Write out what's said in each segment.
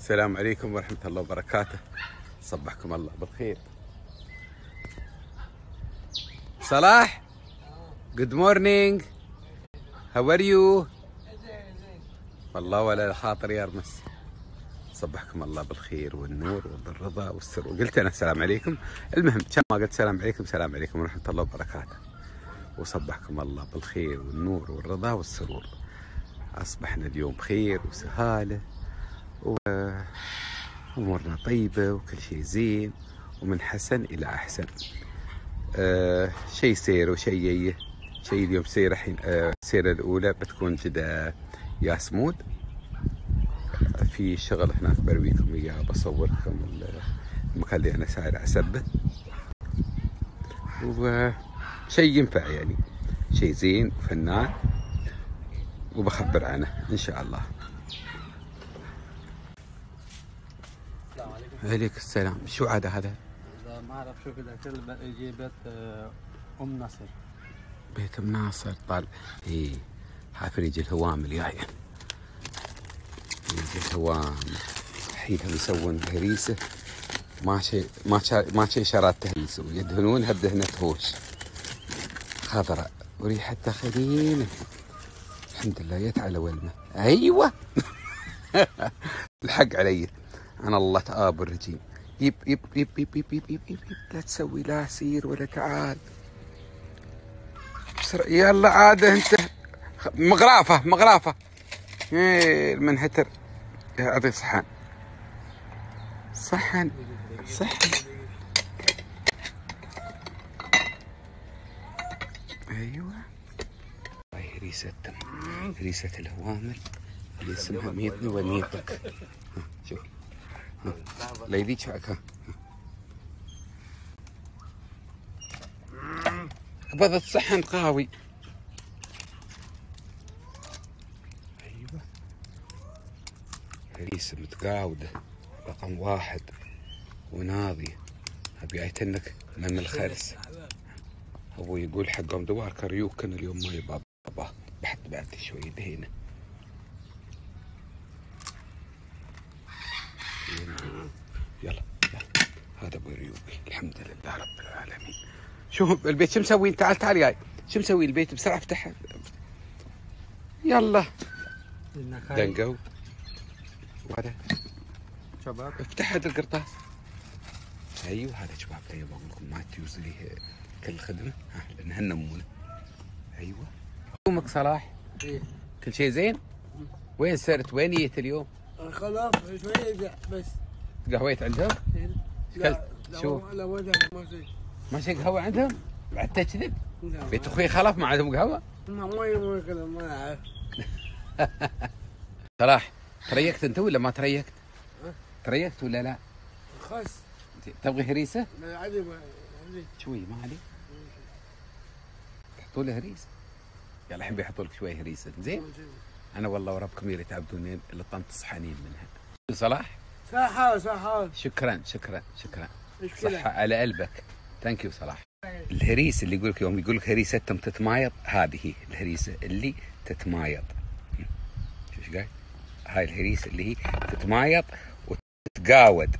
السلام عليكم ورحمة الله وبركاته. صبحكم الله بالخير. صلاح good morning how are you؟ والله ولا خاطر يرمس. صبحكم الله بالخير والنور وبالرضا والسرور. قلت أنا السلام عليكم، المهم كم ما قلت السلام عليكم ورحمة الله وبركاته. وصبحكم الله بالخير والنور والرضا والسرور. أصبحنا اليوم بخير وسهالة وأمورنا طيبة وكل شيء زين ومن حسن إلى أحسن. شيء سير وشيء اليوم سير الحين. السيرة الأولى بتكون جدا ياسمود في شغل هناك برويكم إياه، بصوركم المكان اللي أنا ساير أسبه، وشيء ينفع يعني شيء زين وفنان، وبخبر عنه إن شاء الله. السلام عليكم. عليك السلام. شو عاد هذا؟ ما أعرف شو كذا يجي بيت أم ناصر. بيت أم ناصر طال. إيه حافر يجي الهوامل يعني. يجي الهوامل الحين يسوون هريسة، ما شي شرات تهريسة، ويدهنونها بدهنة هوش خضراء وريحتها خلينة. الحمد لله جت على ولمة. أيوة الحق علي أنا الله تآب الرجيم. يب يب يب يب يب يب يب يب. لا تسوي لا سير ولا تعال يلا عاد انت. مغرافة ايه المنهتر. اعطي صحن ايوه. هاي هريسة الهوامل اللي اسمها ميتني وميتك. شوف لا يديك شعكها. قبضت صحن قاوي. ايوه هريسة متقاودة رقم 1 وناضية. ابي ايتنك من الخرس. هو يقول حقهم دوار كريوك كان اليوم ما يبغى بحط بعد شوي دهينة. يلا هذا ابو ريوبي. الحمد لله رب العالمين. شوف البيت شو مسوين؟ تعال جاي. شو مسوي البيت؟ بسرعة افتحه. يلا دنقوا وهذا شباب افتح هذا القرطاس. ايوه هذا شباب يبغونكم ما توصلي كل الخدمة لان هالنمونة. ايوه يومك صلاح؟ ايه كل شيء زين؟ وين صرت؟ وين جيت اليوم؟ خلاص شوية بس. تقهويت عندهم؟ لا شو؟ لا ما شي قهوة عندهم؟ بعد تكذب؟ بيت اخوي خلف ما عندهم قهوة؟ ما يبغى كذا ما اعرف. صلاح تريقت انت ولا ما تريقت؟ تريقت ولا لا؟ خس تبغي هريسة؟ لا عادي شوي ما عليك. تحطوا له هريسة. يلا الحين بيحطوا لك شوي هريسة زين؟ انا والله وربكم يا تعبدونين اللي طنت صحانين منها. صلاح؟ صحة شكرا صحة على قلبك. ثانك يو صلاح. الهريسة اللي يقول لك يوم يقول لك هريستهم تتمايض، هذه هي الهريسة اللي تتمايض. شو ايش قايل؟ هاي الهريسة اللي هي تتمايض وتتقاود.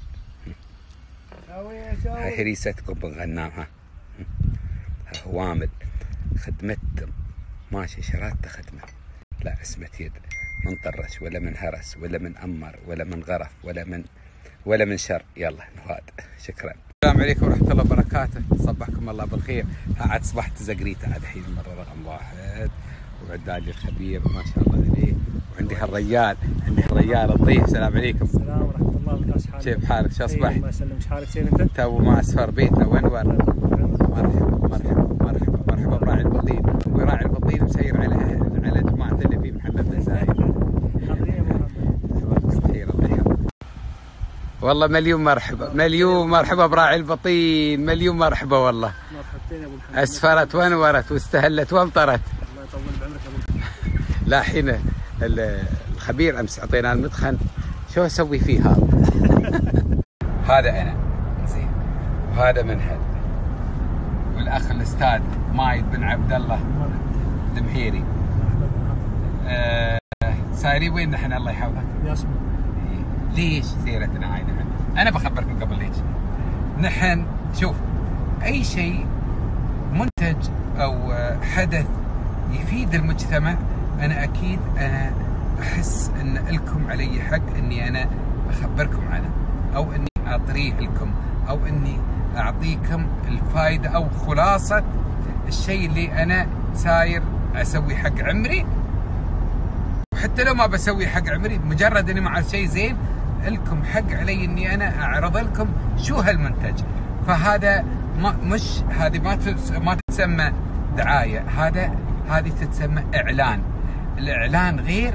هاي هريستكم بنغناها. هوامل خدمتهم ماشي شرات خدمة، لا اسمة يد من طرش ولا من هرس ولا من أمر ولا من غرف ولا من شر. يلا نهاد. شكرا. السلام عليكم ورحمة الله وبركاته. صبحكم الله بالخير. عاد صبحت زقريته عاد الحين مرة رقم 1 وعدالي الخبير ما شاء الله عليه، وعندي هالريال الضيف. السلام عليكم. السلام ورحمة الله وبركاته. كيف حالك؟ شو أصبحت؟ الله يسلمك. حالك زين انت؟ تو ما أسفر بيته وانور. مرحبا براعي البطيل. وراعي البطيل مسير على جماعة اللي في محمد بن زايد. والله مليون مرحبا براعي البطيل. مليون مرحبا والله. مرحبتين يا ابو محمد. اسفرت وانورت واستهلت وامطرت. الله يطول بعمرك يا ابو محمد. لا حين الخبير امس اعطينا المدخن شو اسوي فيه هذا انا زين وهذا منهل والاخ الاستاذ مايد بن عبد الله المهيري. سايرين وين نحن الله يحفظك؟ ياسمين. ليش سيرتنا هاي نحن؟ انا بخبركم قبل ليش. نحن شوف، اي شيء منتج او حدث يفيد المجتمع، انا اكيد انا احس ان لكم علي حق اني انا اخبركم عنه، او اني اطريه لكم، او اني اعطيكم الفائده او خلاصه الشيء اللي انا ساير اسوي حق عمري. وحتى لو ما بسوي حق عمري، مجرد اني مع شيء زين لكم حق علي اني انا اعرض لكم شو هالمنتج. فهذا مش هذه ما تتسمى دعايه، هذه تتسمى اعلان. الاعلان غير،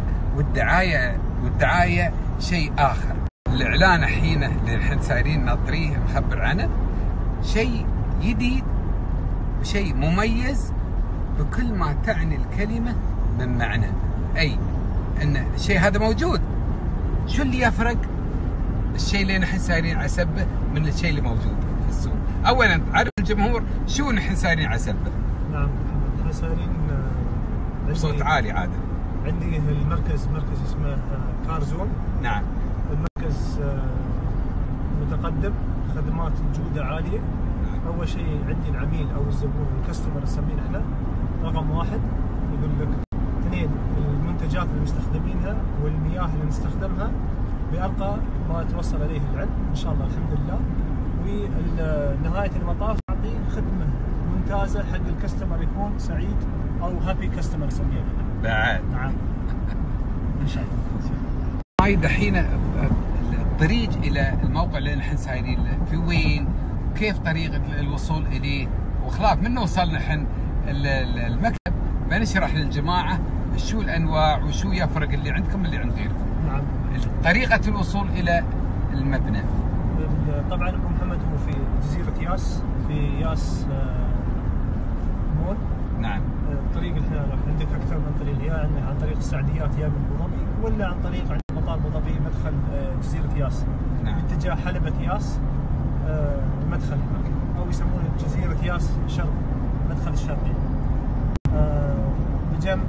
والدعايه شيء اخر. الاعلان الحين اللي الحين سايرين نطريه نخبر عنه شيء جديد وشيء مميز بكل ما تعني الكلمه من معنى، اي ان الشيء هذا موجود. شو اللي يفرق الشيء اللي نحن سايرين على سبه من الشيء اللي موجود في السوق؟ اولا عرف الجمهور شو نحن سايرين على سبه. نعم محمد، نحن سايرين بصوت عالي عادة. عندي المركز مركز اسمه كارزون. نعم. المركز متقدم، خدمات جودة عالية. نعم. أول شيء عندي العميل أو الزبون الكاستمر نسميه احنا رقم واحد، يقول لك. اثنين، المنتجات اللي مستخدمينها والمياه اللي نستخدمها بأرقى ما توصل إليه العلم إن شاء الله الحمد لله. ونهاية المطاف نعطي خدمة ممتازة حق الكاستمر يكون سعيد أو هابي كاستمر نسميه بعد. نعم إن شاء الله. هاي دحين الطريق إلى الموقع اللي نحن سايرين له في وين؟ كيف طريقة الوصول إليه؟ وخلاف منه وصلنا نحن المكتب بنشرح للجماعة شو الأنواع وشو يفرق اللي عندكم اللي عند غيركم. نعم. طريقة الوصول إلى المبنى. طبعا أبو محمد هو في جزيرة ياس، في ياس مول. نعم. الطريق احنا عندك أكثر من طريق، يا يعني عن طريق السعديات يا من أبو ظبي، ولا عن طريق عند مطار أبو ظبي مدخل جزيرة ياس. نعم. باتجاه حلبة ياس المدخل هناك، أو يسمونه جزيرة ياس شرق، المدخل الشرقي. بجنب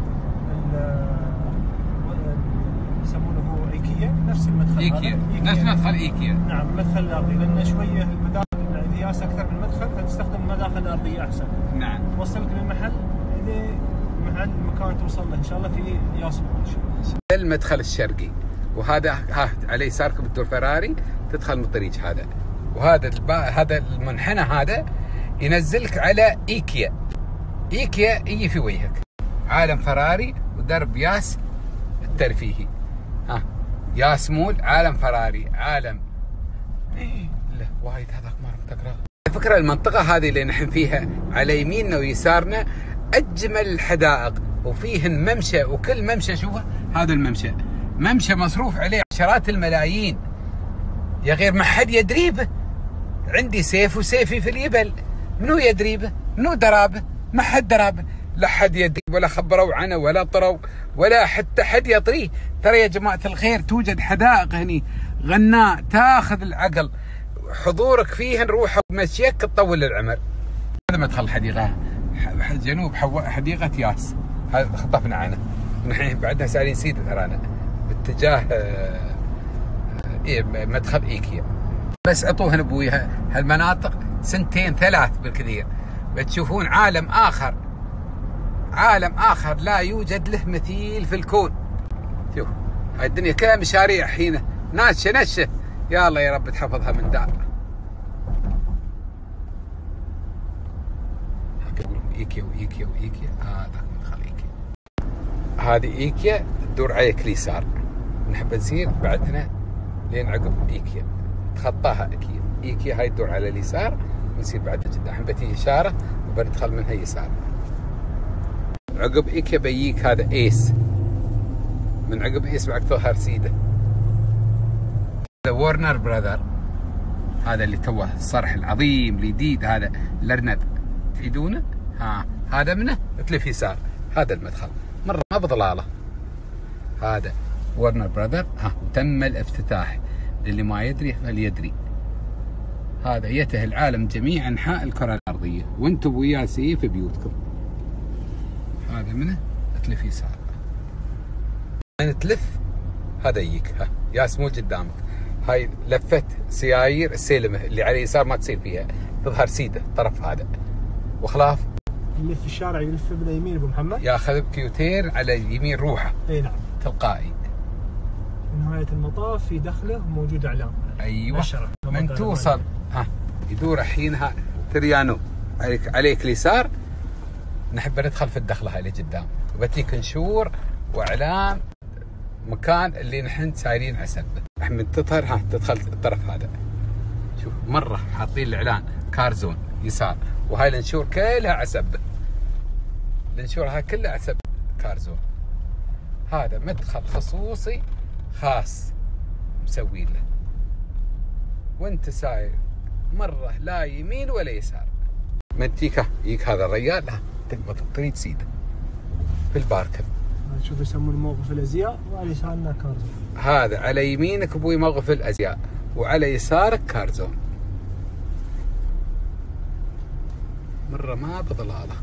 يسمونه هو ايكيا، نفس المدخل. ايكيا نفس مدخل ايكيا. نعم، المدخل الارضي، لان شويه المداخل الياس اكثر من المدخل، فتستخدم المداخل الارضيه احسن. نعم. توصلك للمحل لمحل مكان توصل له ان شاء الله في ياس مول. المدخل الشرقي، وهذا على يساركم الدور فراري تدخل من الطريق هذا، وهذا هذا المنحنى هذا ينزلك على ايكيا. ايكيا يجي في وجهك عالم فراري ودرب ياس الترفيهي. ياس مول، عالم فراري، عالم لا وايد هذاك ما عرفت اقراه. على فكره المنطقه هذه اللي نحن فيها على يميننا ويسارنا اجمل الحدائق، وفيهن ممشى، وكل ممشى شوفه، هذا الممشى ممشى مصروف عليه عشرات الملايين، يا غير ما حد يدري به. عندي سيف وسيفي في اليبل، منو يدري به؟ منو درابه؟ ما حد درابه، لا حد يدري ولا خبروا عنه ولا طروا ولا حتى حد يطريه. ترى يا جماعة الخير توجد حدائق هني غناء تاخذ العقل، حضورك فيهن روح ومشيك تطول العمر. هذا مدخل الحديقة جنوب حديقة ياس، هذا خطفنا عنه. نحن بعدنا سايرين سيدة ترانا باتجاه مدخل ايكيا. بس عطوهن ابوي هالمناطق سنتين ثلاث بالكثير بتشوفون عالم آخر، عالم آخر لا يوجد له مثيل في الكون. شوف هاي الدنيا كلها مشاريع حين ناشة نشة، يا الله يا رب تحفظها من دار. ايكيا وايكيا وايكيا، هذا مدخل ايكيا. هذه ايكيا تدور عليك اليسار، نحب نسير بعدنا لين عقب ايكيا، تخطاها ايكيا. ايكيا هاي تدور على اليسار ونسير بعد جدا، الحين بتي اشاره وبندخل منها يسار. عقب ايكيا بيجيك هذا ايس، من عقب ايس بعد ظهر سيده. هذا وورنر براذر، هذا اللي توه الصرح العظيم الجديد هذا الارنب تفيدونه. هذا منه تلف يسار، هذا المدخل مره ما بضلاله. هذا وورنر براذر. وتم الافتتاح، للي ما يدري فليدري. هذا يته العالم جميع انحاء الكره الارضيه، وانتم وياسي في بيوتكم. هذا منه تلف يسار، تلف هذا يجيك ياس مول قدامك. هاي لفت سيايير السيلمه اللي على اليسار ما تصير فيها، تظهر سيده الطرف هذا، وخلاف اللي في الشارع يلف باليمين ابو محمد، ياخذ بكيوتير على اليمين روحه. اي نعم. تلقائي. نهايه المطاف في دخله موجود اعلام. ايوه. من توصل يدور الحين تريانو عليك اليسار، نحب ندخل في الدخله هاي اللي قدام، وبتيك نشور واعلام مكان اللي نحن سايرين عسبه. احمد تطهر تدخل الطرف هذا، شوف مره حاطين الاعلان كارزون يسار، وهاي الانشور كلها عسبه، الانشور هاي كلها عسبه كارزون. هذا مدخل خصوصي خاص مسوي له، وانت ساير مره لا يمين ولا يسار. منتيكه يجيك هذا الرجال تقبض تريد سيده في الباركن. شوف يسمون موقف الازياء، وعلى يسارنا كارزون. هذا على يمينك ابوي موقف الازياء، وعلى يسارك كارزون. مره ما بضلاله.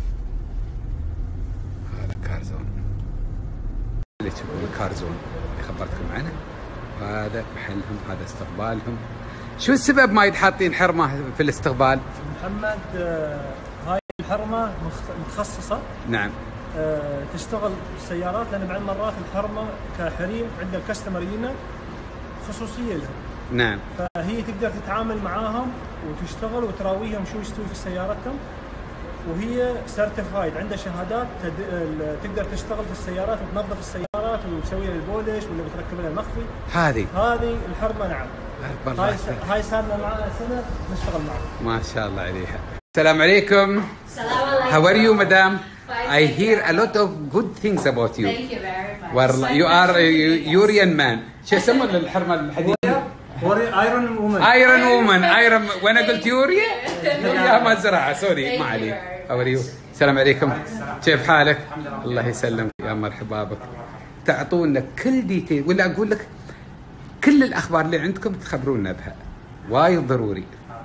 هذا كارزون اللي تشوفون الكارزون اللي خبرتكم عنه، وهذا محلهم، هذا استقبالهم. شو السبب ما يتحاطين حرمه في الاستقبال؟ محمد هاي الحرمه متخصصه. نعم. تشتغل السيارات، لان بعض المرات الحرمه كحريم عند الكاستمر يجينا خصوصيه لهم. نعم. فهي تقدر تتعامل معاهم وتشتغل وتراويهم شو يستوي في سيارتهم، وهي سيرتيفايد عندها شهادات تقدر تشتغل في السيارات وتنظف السيارات وتسوي لها البولش ولا بتركب لها المخفي. هذه الحرمه. نعم. هاي صار لنا معنا سنه نشتغل معها. ما شاء الله عليها. السلام عليكم. السلام عليكم. How are you, madam? I hear a lot of good things about you. Thank you very much. والله you are a Urian man. شو يسمون الحرمه الحديديه؟ ايرون وومن. ايرون وانا قلت يوريا يا مزرعه سوري ما علي. How are you? السلام عليكم. كيف حالك؟ الله يسلمك يا مرحبا بك. تعطونا كل ديتيل ولا اقول لك كل الاخبار اللي عندكم تخبرونا بها، وايد ضروري.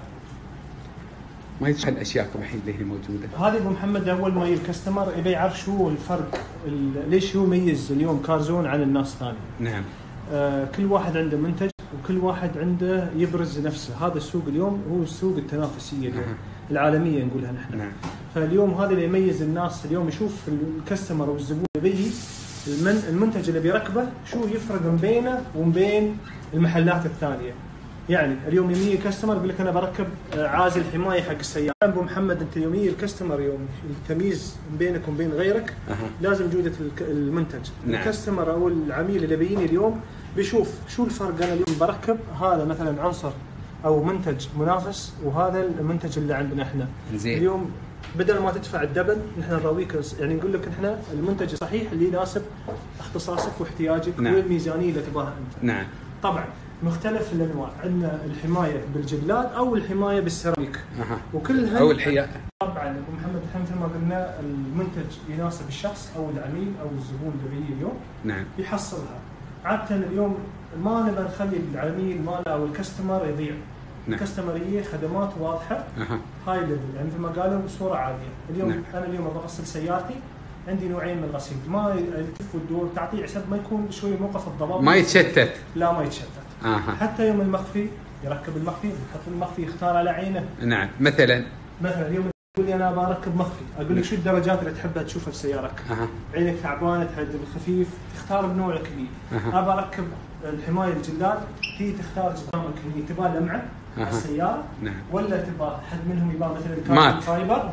ما يدش هالاشياءكم الحين اللي هي موجوده. هذه ابو محمد اول ما يجي الكاستمر يبي يعرف شو الفرق، ليش هو يميز اليوم كارزون عن الناس الثانيه. نعم. كل واحد عنده منتج وكل واحد عنده يبرز نفسه. هذا السوق اليوم هو السوق التنافسيه اليوم العالميه نقولها نحن. نعم. فاليوم هذا اللي يميز الناس اليوم، يشوف الكاستمر والزبون يبي المنتج اللي بيركبه شو يفرق من بينه ومن بين المحلات الثانيه. يعني اليوم يجي الكاستمر يقول لك انا بركب عازل حمايه حق السياره. ابو محمد انت يوم يجي الكاستمر يوم التمييز بينك وبين غيرك لازم جوده المنتج. نعم. الكاستمر او العميل اللي بيجيني اليوم بيشوف شو الفرق. انا اليوم بركب هذا مثلا عنصر او منتج منافس، وهذا المنتج اللي عندنا احنا. زين. اليوم بدل ما تدفع الدبل نحن نراويك، يعني نقول لك احنا المنتج الصحيح اللي يناسب اختصاصك واحتياجك. نعم. والميزانيه اللي تبغاها انت. نعم. طبعا مختلف الانواع، عندنا الحمايه بالجلاد او الحمايه بالسيراميك. وكلها او الحياء. طبعا ابو محمد احنا مثل ما قلنا المنتج يناسب الشخص او العميل او الزبون اللي بيجي اليوم. نعم. يحصلها. عاده اليوم ما نبغى نخلي العميل ماله او الكاستمر يضيع. نعم. الكاستمر يجي خدمات واضحه. هاي ليفل، يعني مثل ما قالوا صوره عاليه. اليوم نعم. انا اليوم ابغى اغسل سيارتي، عندي نوعين من الغسيل، ما يلف وتدور، تعطيه عشان ما يكون شوي موقف الضباب، ما يتشتت. لا ما يتشتت. حتى يوم المخفي يركب المخفي، يحط المخفي يختار على عينه. نعم. مثلا اليوم تقول لي انا ابغى اركب مخفي، اقول لك شو الدرجات اللي تحبها تشوفها في سيارتك. عينك تعبانه تحب الخفيف تختار بنوع الكبير. ابغى اركب الحمايه الجلاد، هي تختار قدامك هي تبغى لمعه على السياره. نعم. ولا تبغى حد منهم يبغى مثل الكاربون فايبر.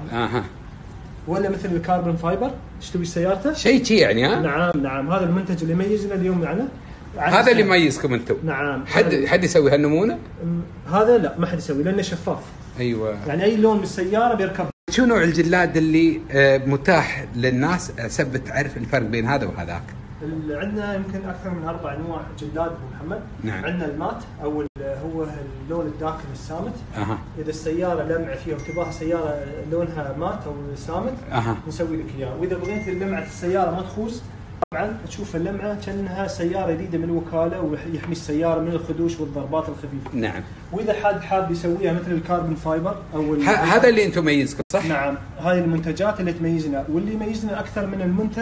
ولا مثل الكاربون فايبر تشتوي سيارته شيء يعني. نعم هذا المنتج اللي يميزنا اليوم معنا. هذا اللي يميزكم انتم. نعم. حد يسوي هالنمونه؟ هذا لا ما حد يسوي لانه شفاف. ايوه. يعني اي لون بالسياره بيركب. شو نوع الجلاد اللي متاح للناس سبت تعرف الفرق بين هذا وهذاك؟ عندنا يمكن اكثر من 4 انواع جلاد ابو محمد. نعم. عندنا المات او هو اللون الداكن السامت. اذا السياره لمعه فيها وتبغاها سياره لونها مات او سامت نسوي لك اياه. واذا بغيت لمعه السياره ما تخوس طبعا تشوف اللمعه كانها سياره جديده من الوكاله ويحمي السياره من الخدوش والضربات الخفيفه. نعم. واذا حد حاب يسويها مثل الكاربون فايبر او هذا اللي انتم ميزكم صح؟ نعم. هاي المنتجات اللي تميزنا، واللي يميزنا اكثر من المنتج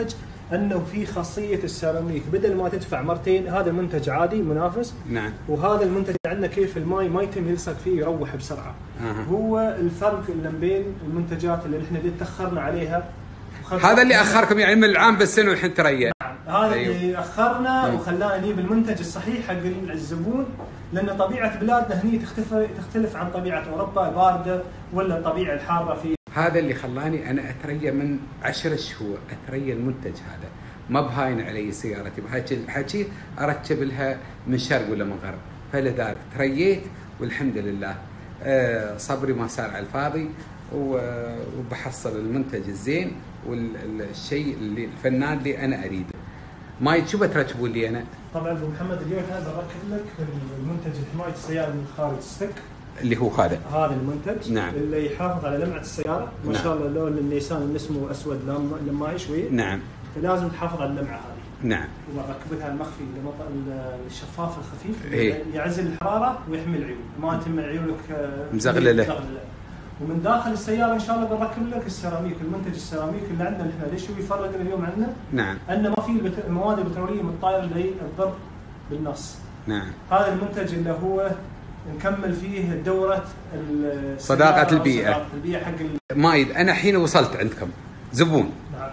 انه في خاصيه السيراميك بدل ما تدفع مرتين، هذا المنتج عادي منافس. نعم. وهذا المنتج عندنا كيف الماي ما يتم يلصق فيه يروح بسرعه. هو الفرق اللي بين المنتجات اللي احنا تاخرنا عليها. هذا اللي اخركم يعني من العام بالسنه والحين تريا. هذا اللي اخرنا وخلانا نجيب المنتج الصحيح حق الزبون، لان طبيعه بلادنا هني تختلف عن طبيعه اوروبا البارده ولا الطبيعه الحاره في. هذا اللي خلاني انا اتريا من 10 شهور اتريا المنتج هذا، ما بهاين علي سيارتي، بحكي اركب لها من شرق ولا من غرب، فلذلك ترييت والحمد لله. صبري ما صار على الفاضي، وبحصل المنتج الزين والشيء اللي الفنان اللي انا اريده. ما شو بتركبوا لي انا؟ طبعا ابو محمد اليوم هذا بركب لك المنتج حمايه السياره من خارج ستيك، اللي هو هذا المنتج. نعم. اللي يحافظ على لمعه السياره. ما نعم. شاء الله لون النيسان اللي اسمه اسود لماعي شويه. نعم. فلازم تحافظ على اللمعه هذه. نعم. وركبتها المخفي الشفاف الخفيف إيه؟ يعزل الحراره ويحمي العيون، ما تم عيونك مزغلله. ومن داخل السياره ان شاء الله بنركب لك السيراميك، المنتج السيراميك اللي عندنا نحن. ليش هو يفرقنا اليوم عندنا؟ نعم. ان ما في المواد البتروليه المتطايره اللي تضر بالنص. نعم. هذا المنتج اللي هو نكمل فيه دوره صداقه البيئه. صداقه البيئه حق مايد. انا الحين وصلت عندكم زبون. نعم.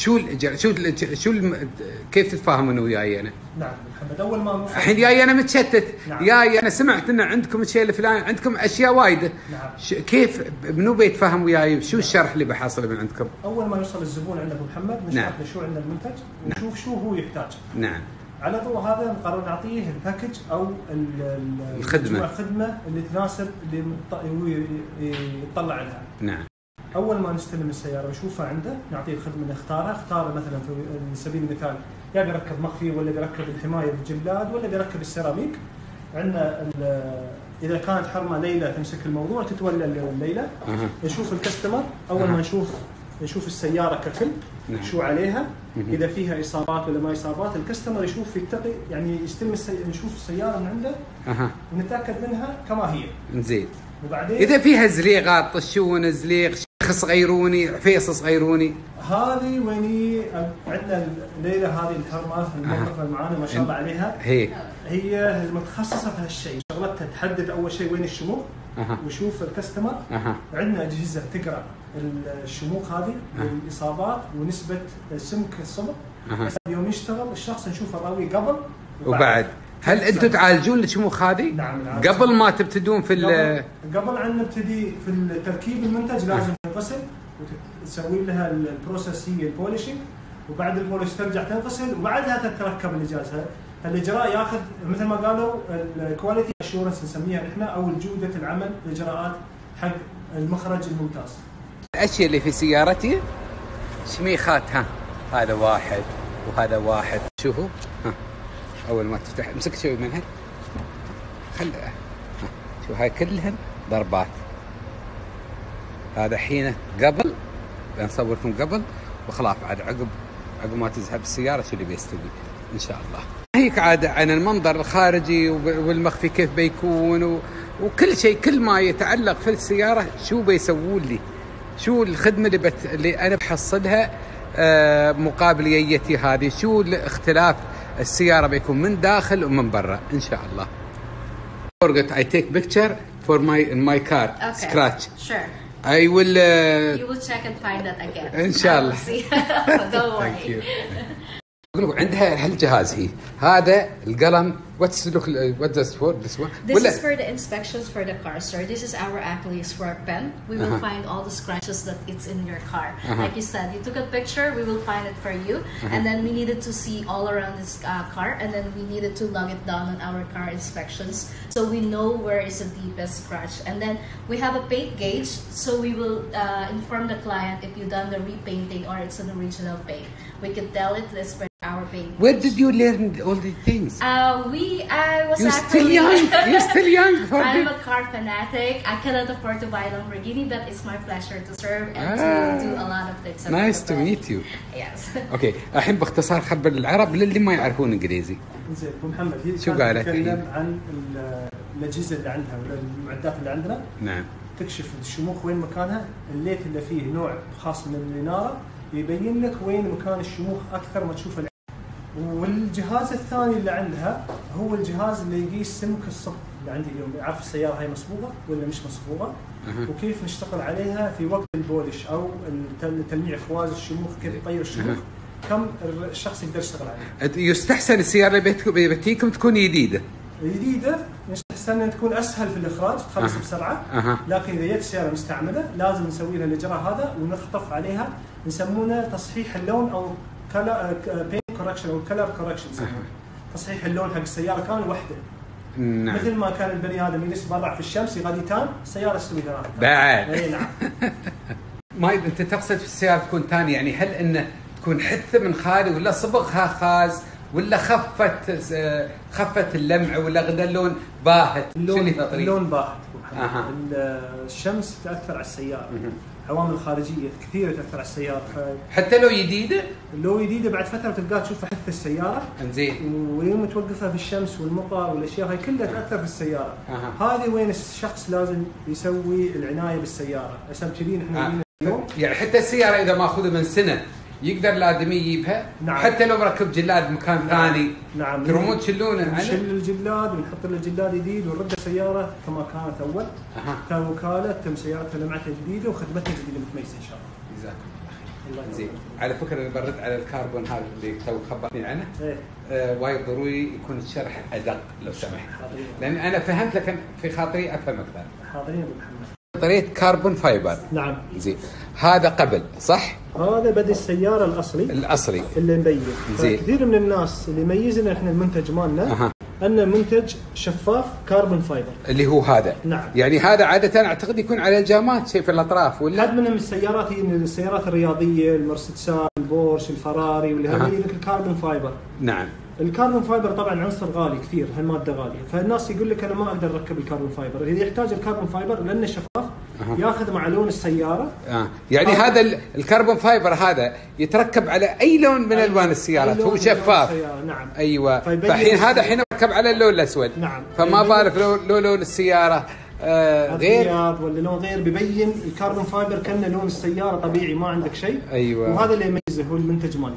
كيف تتفاهمون وياي انا؟ نعم محمد. اول ما الحين جاي انا متشتت. نعم. جاي انا سمعت ان عندكم الشيء الفلاني، عندكم اشياء وايده. نعم. كيف منو بيتفاهم وياي؟ شو الشرح اللي بحصله من عندكم؟ اول ما يوصل الزبون عند ابو محمد نشرح له شو عندنا المنتج ونشوف شو هو يحتاج. نعم. على ضوء هذا نقرر نعطيه الباكج او الخدمه اللي تناسب اللي هو يطلع لها. نعم. اول ما نستلم السياره ونشوفها عنده نعطيه الخدمه اللي اختاره مثلا في سبيل المثال يا بيركب مخفي ولا بيركب الحمايه بالجلاد ولا بيركب السيراميك. عندنا اذا كانت حرمه ليلى تمسك الموضوع تتولى الليله. نشوف الكاستمر اول ما نشوف السياره ككل. نعم. شو عليها، اذا فيها اصابات ولا ما اصابات. الكاستمر يشوف يتقي يعني يستلم نشوف السياره من عنده ونتاكد منها كما هي. زين. وبعدين اذا فيها زليغات طشون زليغ شخص غيروني فيصص غيروني، هذه ويني عندنا الليله هذه الحرمه الموظفه معانا ما شاء الله عليها. هي المتخصصه في هالشيء. شغلتها تحدد اول شيء وين الشموخ وشوف الكاستمر. عندنا اجهزه تقرا الشموخ هذه والاصابات ونسبه سمك الصبغ. يوم يشتغل الشخص نشوف الراوي قبل وبعد. هل انتم تعالجون الشموخ هذه؟ نعم. قبل ما تبتدون في قبل ان نبتدي في تركيب المنتج لازم تنغسل وتسوي لها البروسيس هي البوليشنج، وبعد البوليش ترجع تنغسل وبعدها تتركب الاجهزه. الاجراء ياخذ مثل ما قالوا الكواليتي اشورنس نسميها احنا او جوده العمل الاجراءات حق المخرج الممتاز. الاشياء اللي في سيارتي شميخات. هذا واحد وهذا واحد. شوفوا اول ما تفتح امسك شوي منها شوف هاي كلهم ضربات. هذا حين قبل بنصوركم قبل وخلاص بعد عقب ما تذهب السياره شو اللي بيستوي ان شاء الله. هيك عاد عن المنظر الخارجي والمخفي كيف بيكون وكل شيء، كل ما يتعلق في السياره شو بيسوون لي، شو الخدمه اللي انا بحصلها مقابل ييتي هذه، شو الاختلاف السيارة بيكون من داخل ومن برا إن شاء الله. I take picture for my car. Okay. Scratch. Sure. I will. You will check and find that again. إن شاء الله. Don't worry. Thank you. أقول عندها هالجهاز هي هذا القلم. What's this for? This one? This is for the inspections for the car, sir. This is our Ackley's work pen. We will find all the scratches that it's in your car. Like you said, you took a picture. We will find it for you, and then we needed to see all around this car, and then we needed to log it down on our car inspections, so we know where is the deepest scratch. And then we have a paint gauge, so we will inform the client if you've done the repainting or it's an original paint. We can tell it this for our paint. Where did you learn all these things? You're still young. I'm a car fanatic. I cannot afford to buy a Lamborghini, but it's my pleasure to serve and to do a lot of things. Nice to meet you. Yes. Okay. الحين باختصار خبر العرب للي ما يعرفون انجليزي. زين ابو محمد هي شو قالت؟ تتكلم عن الاجهزه اللي عندها ولا المعدات اللي عندنا. نعم. تكشف الشموخ وين مكانها، الليت اللي فيه نوع خاص من الاناره يبين لك وين مكان الشموخ اكثر ما تشوف العين. والجهاز الثاني اللي عندها هو الجهاز اللي يقيس سمك الصب اللي عندي اليوم، يعرف السياره هاي مصبوغه ولا مش مصبوغه، وكيف نشتغل عليها في وقت البولش او تلميع خواز الشموخ، كيف يطير الشموخ، كم الشخص يقدر يشتغل عليها. يستحسن السياره اللي بتيكم تكون جديده. يستحسن ان تكون اسهل في الاخراج، تخلص بسرعه. لكن اذا جت سياره مستعمله لازم نسوي لها الاجراء هذا ونخطف عليها، نسمونه تصحيح اللون او بين كوركشن او كلر كوركشن، تصحيح اللون حق السياره كان وحده. نعم. مثل ما كان البني ادم يجلس برا في الشمس يغادي تان، السياره تسوي ثلاثه بعد. اي نعم. ما انت تقصد في السياره تكون ثاني، يعني هل انه تكون حثه من خالي ولا صبغها خاز ولا خفت اللمع ولا غدا اللون باهت؟ اللون باهت. الشمس تاثر على السياره، عوامل خارجيه كثيره تاثر على السياره. حتى لو جديده؟ لو جديده بعد فتره تلقاها تشوف حث السياره. انزين. ويوم توقفها في الشمس والمطر والاشياء هاي كلها تاثر في السياره. هذه وين الشخص لازم يسوي العنايه بالسياره، عشان كذي نحن اليوم يعني حتى السياره اذا ماخذها من سنه يقدر الادمي يجيبها. نعم. حتى لو مركب جلاد مكان ثاني. نعم. ترمون تشلونه. نشيل الجلاد ونحط له جلاد جديد ونرد السياره كما كانت اول. كوكاله تم سيارتها لمعتها جديده وخدمتها جديده متميزه ان شاء الله. جزاكم الله خير. زين. على فكره انا برد على الكربون هذا اللي تو خبرتني عنه. وايد ضروري يكون الشرح ادق لو سمحت. لان انا فهمت لكن في خاطري افهم اكثر. حاضرين ابو محمد. طريقه كربون فايبر. نعم. زين. هذا قبل صح؟ هذا بدء السياره الاصلي اللي نبين. كثير من الناس اللي يميزنا احنا المنتج مالنا ان منتج شفاف كربون فايبر اللي هو هذا. نعم. يعني هذا عاده اعتقد يكون على الجامات شيء في الاطراف ولا؟ حد من السيارات هي من السيارات الرياضيه، المرسيدسات، البورش، الفراري، واللي هذه لك الكربون فايبر. نعم. الكربون فايبر طبعا عنصر غالي كثير، هالماده غاليه، فالناس يقول لك انا ما اقدر اركب الكربون فايبر، اذا يحتاج الكربون فايبر لانه شفاف ياخذ مع لون السياره. يعني هذا الكربون فايبر هذا يتركب على اي لون من الوان السيارات، هو شفاف. نعم. ايوه. فالحين هذا الحين ركب على اللون الاسود. نعم. فما بالك لو لون السياره غير ولا لون غير، بيبين الكربون فايبر كأنه لون السياره طبيعي ما عندك شيء. ايوه. وهذا اللي يميزه هو المنتج مالنا.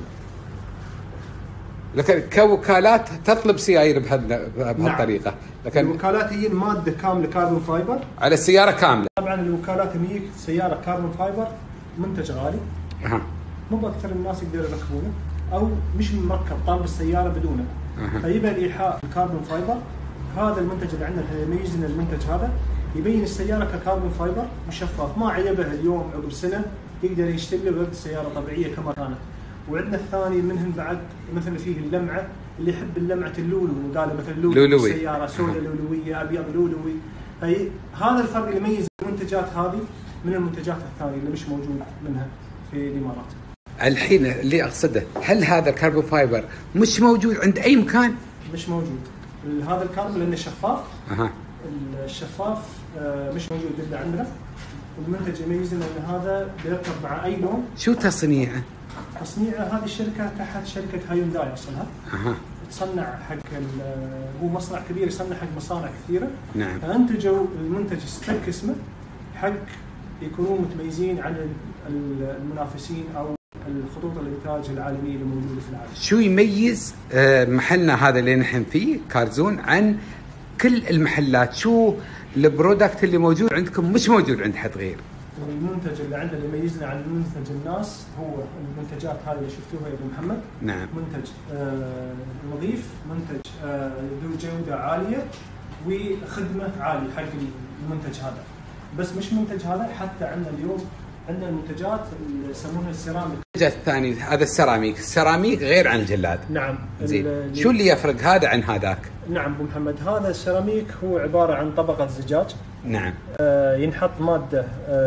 لكن كوكالات تطلب سيايير بهالطريقه. لكن الوكالات هي الماده كامله كربون فايبر على السياره كامله. طبعا الوكالات تجيك سياره كربون فايبر منتج غالي. مو باكثر الناس يقدروا يركبونه او مش مركب طالب السياره بدونه. فيبقى الايحاء الكربون فايبر. هذا المنتج اللي عندنا يميزنا المنتج هذا، يبين السياره ككربون فايبر مشفف، ما عيبها اليوم عقب سنه يقدر يشتري ويرد السياره طبيعيه كما كانت. وعندنا الثاني منهم بعد مثل فيه اللمعه، اللي يحب اللمعه اللولو، قال مثل لولوي السياره سوداء لولويه، ابيض لولوي. اي هذا الفرق اللي يميز المنتجات هذه من المنتجات الثانيه اللي مش موجود منها في الامارات. الحين اللي اقصده، هل هذا الكربون فايبر مش موجود عند اي مكان؟ مش موجود. هذا الكربون لانه شفاف. الشفاف مش موجود الا عندنا. المنتج يميزنا ان هذا بيركب مع اي لون. شو تصنيعه؟ تصنيعه هذه الشركه تحت شركه هايونداي اصلها. تصنع حق هو مصنع كبير يصنع حق مصانع كثيره. نعم. فانتجوا المنتج ستيك اسمه حق يكونوا متميزين عن المنافسين او الخطوط الانتاج العالميه اللي موجوده في العالم. شو يميز محلنا هذا اللي نحن فيه كارزون عن كل المحلات؟ شو البرودكت اللي موجود عندكم مش موجود عند حد غير؟ المنتج اللي عندنا اللي يميزنا عن منتج الناس هو المنتجات هذه اللي شفتوها يا ابو محمد. نعم. منتج نظيف، منتج ذو جوده عاليه وخدمه عاليه حق المنتج هذا. بس مش منتج هذا، حتى عندنا اليوم عندنا المنتجات اللي يسمونها السيراميك. المنتج الثاني هذا السيراميك غير عن الجلاد. نعم. زين. شو اللي يفرق هذا عن هذاك؟ نعم ابو محمد، هذا السيراميك هو عباره عن طبقه زجاج. نعم. ينحط ماده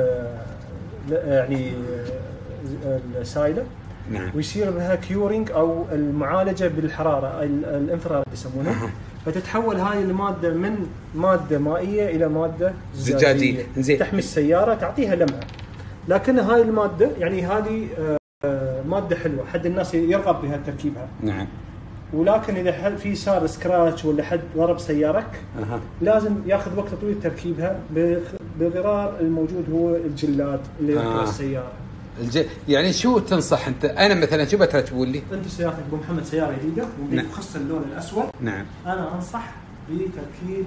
يعني سائله. نعم. ويصير لها كيورينج او المعالجه بالحراره الانفراريد يسمونها. فتتحول هاي الماده من ماده مائيه الى ماده زجاجيه تحمي السياره، تعطيها لمعه. لكن هاي الماده يعني هذه ماده حلوه، حد الناس يرغب بها تركيبها. نعم. ولكن اذا في صار سكراتش ولا حد ضرب سيارك لازم ياخذ وقت طويل تركيبها، بغرار الموجود هو الجلاد اللي يركب السياره. يعني شو تنصح انت؟ انا مثلا شو بترتبوا لي؟ انت سيارتك ابو محمد سياره جديده وخص اللون الاسود. نعم. انا انصح بتركيب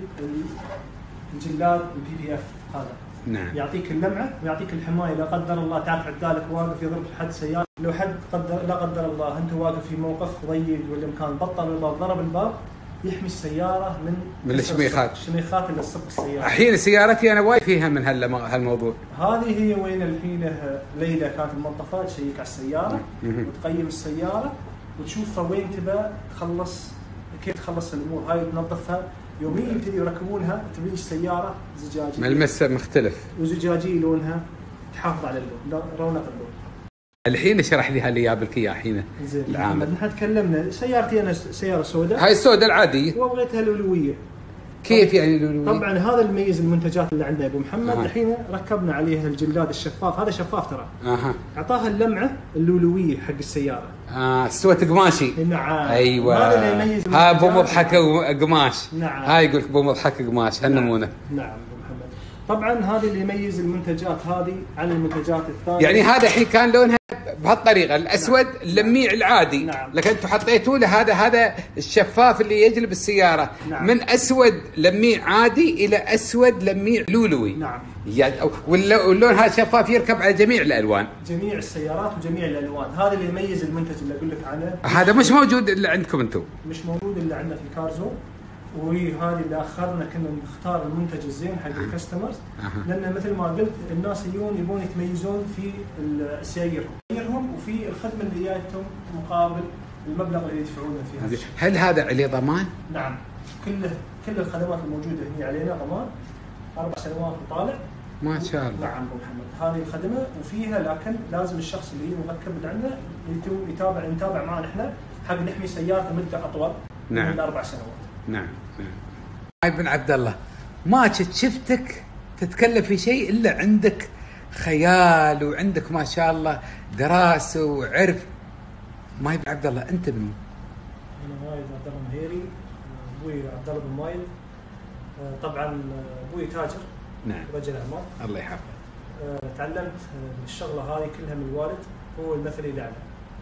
الجلاد الPPF هذا. نعم. يعطيك اللمعه ويعطيك الحمايه، لا قدر الله تعرف عدالك واقف يضرب حد سياره، لو حد لا قدر الله انت واقف في موقف ضيق ولا مكان بطل الباب ضرب الباب، يحمي السياره من الشميخات اللي تصب السياره. الحين سيارتي انا وايد فيها من هالموضوع. هذه هي وين الحين ليلى كانت المنطقه تشيك على السياره وتقيم السياره وتشوفها وين تبى تخلص، كيف تخلص الامور هاي تنظفها. يوميا يبتدي يركبونها تبيج السياره زجاجي ملمسها مختلف وزجاجي لونها، تحافظ على اللون رونق اللون. الحين اشرح لي هاللي جابلك اياه الحين العامل. نحن تكلمنا سيارتي انا سياره سوداء، هاي السوداء العاديه وبغيتها الأولوية. كيف يعني الأولوية؟ طبعا هذا اللي يميز المنتجات اللي عندنا ابو محمد. الحين ركبنا عليها الجلاد الشفاف، هذا شفاف ترى. اعطاها اللمعه اللولويه حق السياره. استوت قماشي. نعم. ايوه هذا اللي يميز ها بو مضحك قماش. نعم. هاي يقول لك بو مضحك قماش هالنمونه. نعم ابو محمد. طبعا هذا اللي يميز المنتجات هذه عن المنتجات الثانيه. يعني هذا الحين كان لونها بهالطريقه الاسود اللميع العادي. نعم. لكن انتم حطيتوا له هذا الشفاف اللي يجلب السياره. نعم. من اسود لميع عادي الى اسود لميع لولوي. نعم. يعني واللون هذا شفاف يركب على جميع الالوان، جميع السيارات وجميع الالوان. هذا اللي يميز المنتج اللي اقول لك عنه. هذا مش موجود الا عندكم انتم، مش موجود الا عندنا في كارزون. وهذه اللي اخرنا كنا نختار المنتج الزين حق الكاستمرز. لان مثل ما قلت الناس يبون يتميزون في سيارهم وفي الخدمه اللي جايتهم مقابل المبلغ اللي يدفعونه فيها. هل هذا عليه ضمان؟ نعم. كل الخدمات الموجوده هنا علينا ضمان 4 سنوات وطالع. ما شاء الله. نعم ابو محمد. هذه الخدمه وفيها، لكن لازم الشخص اللي مركب اللي عندنا نتابع معنا احنا حق نحمي سيارته مده اطول. نعم. من 4 سنوات. نعم. ابن عبد الله، ما شفتك تتكلم في شيء الا عندك خيال وعندك ما شاء الله دراسه وعرف. ما ابن عبد الله انت من؟ انا وايد عبد الله مهيري، ابوي عبد الله بن وايد. طبعا ابوي تاجر. نعم. رجل اعمال. الله يحفظه. تعلمت الشغله هذه كلها من الوالد، هو المثل الاعلى.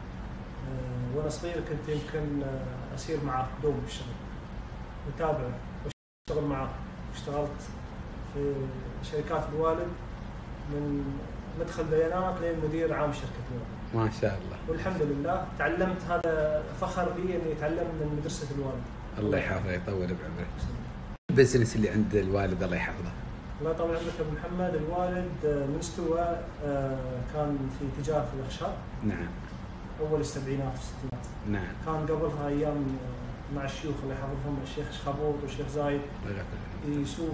وانا صغير كنت يمكن اسير معه دوم بالشغل، متابعه واشتغل معه. اشتغلت في شركات الوالد من مدخل بيانات لين مدير عام شركه الوالد. ما شاء الله. والحمد لله تعلمت، هذا فخر بي اني اتعلم من مدرسه الوالد. الله يحفظه يطول بعمره. البزنس اللي عند الوالد الله يحفظه. الله يطول عمرك ابو محمد. الوالد من استوى كان في تجاره الاخشاب. نعم. اول السبعينات والستينات. نعم. كان قبلها ايام مع الشيوخ الله يحفظهم، الشيخ شخبوط والشيخ زايد، يسوق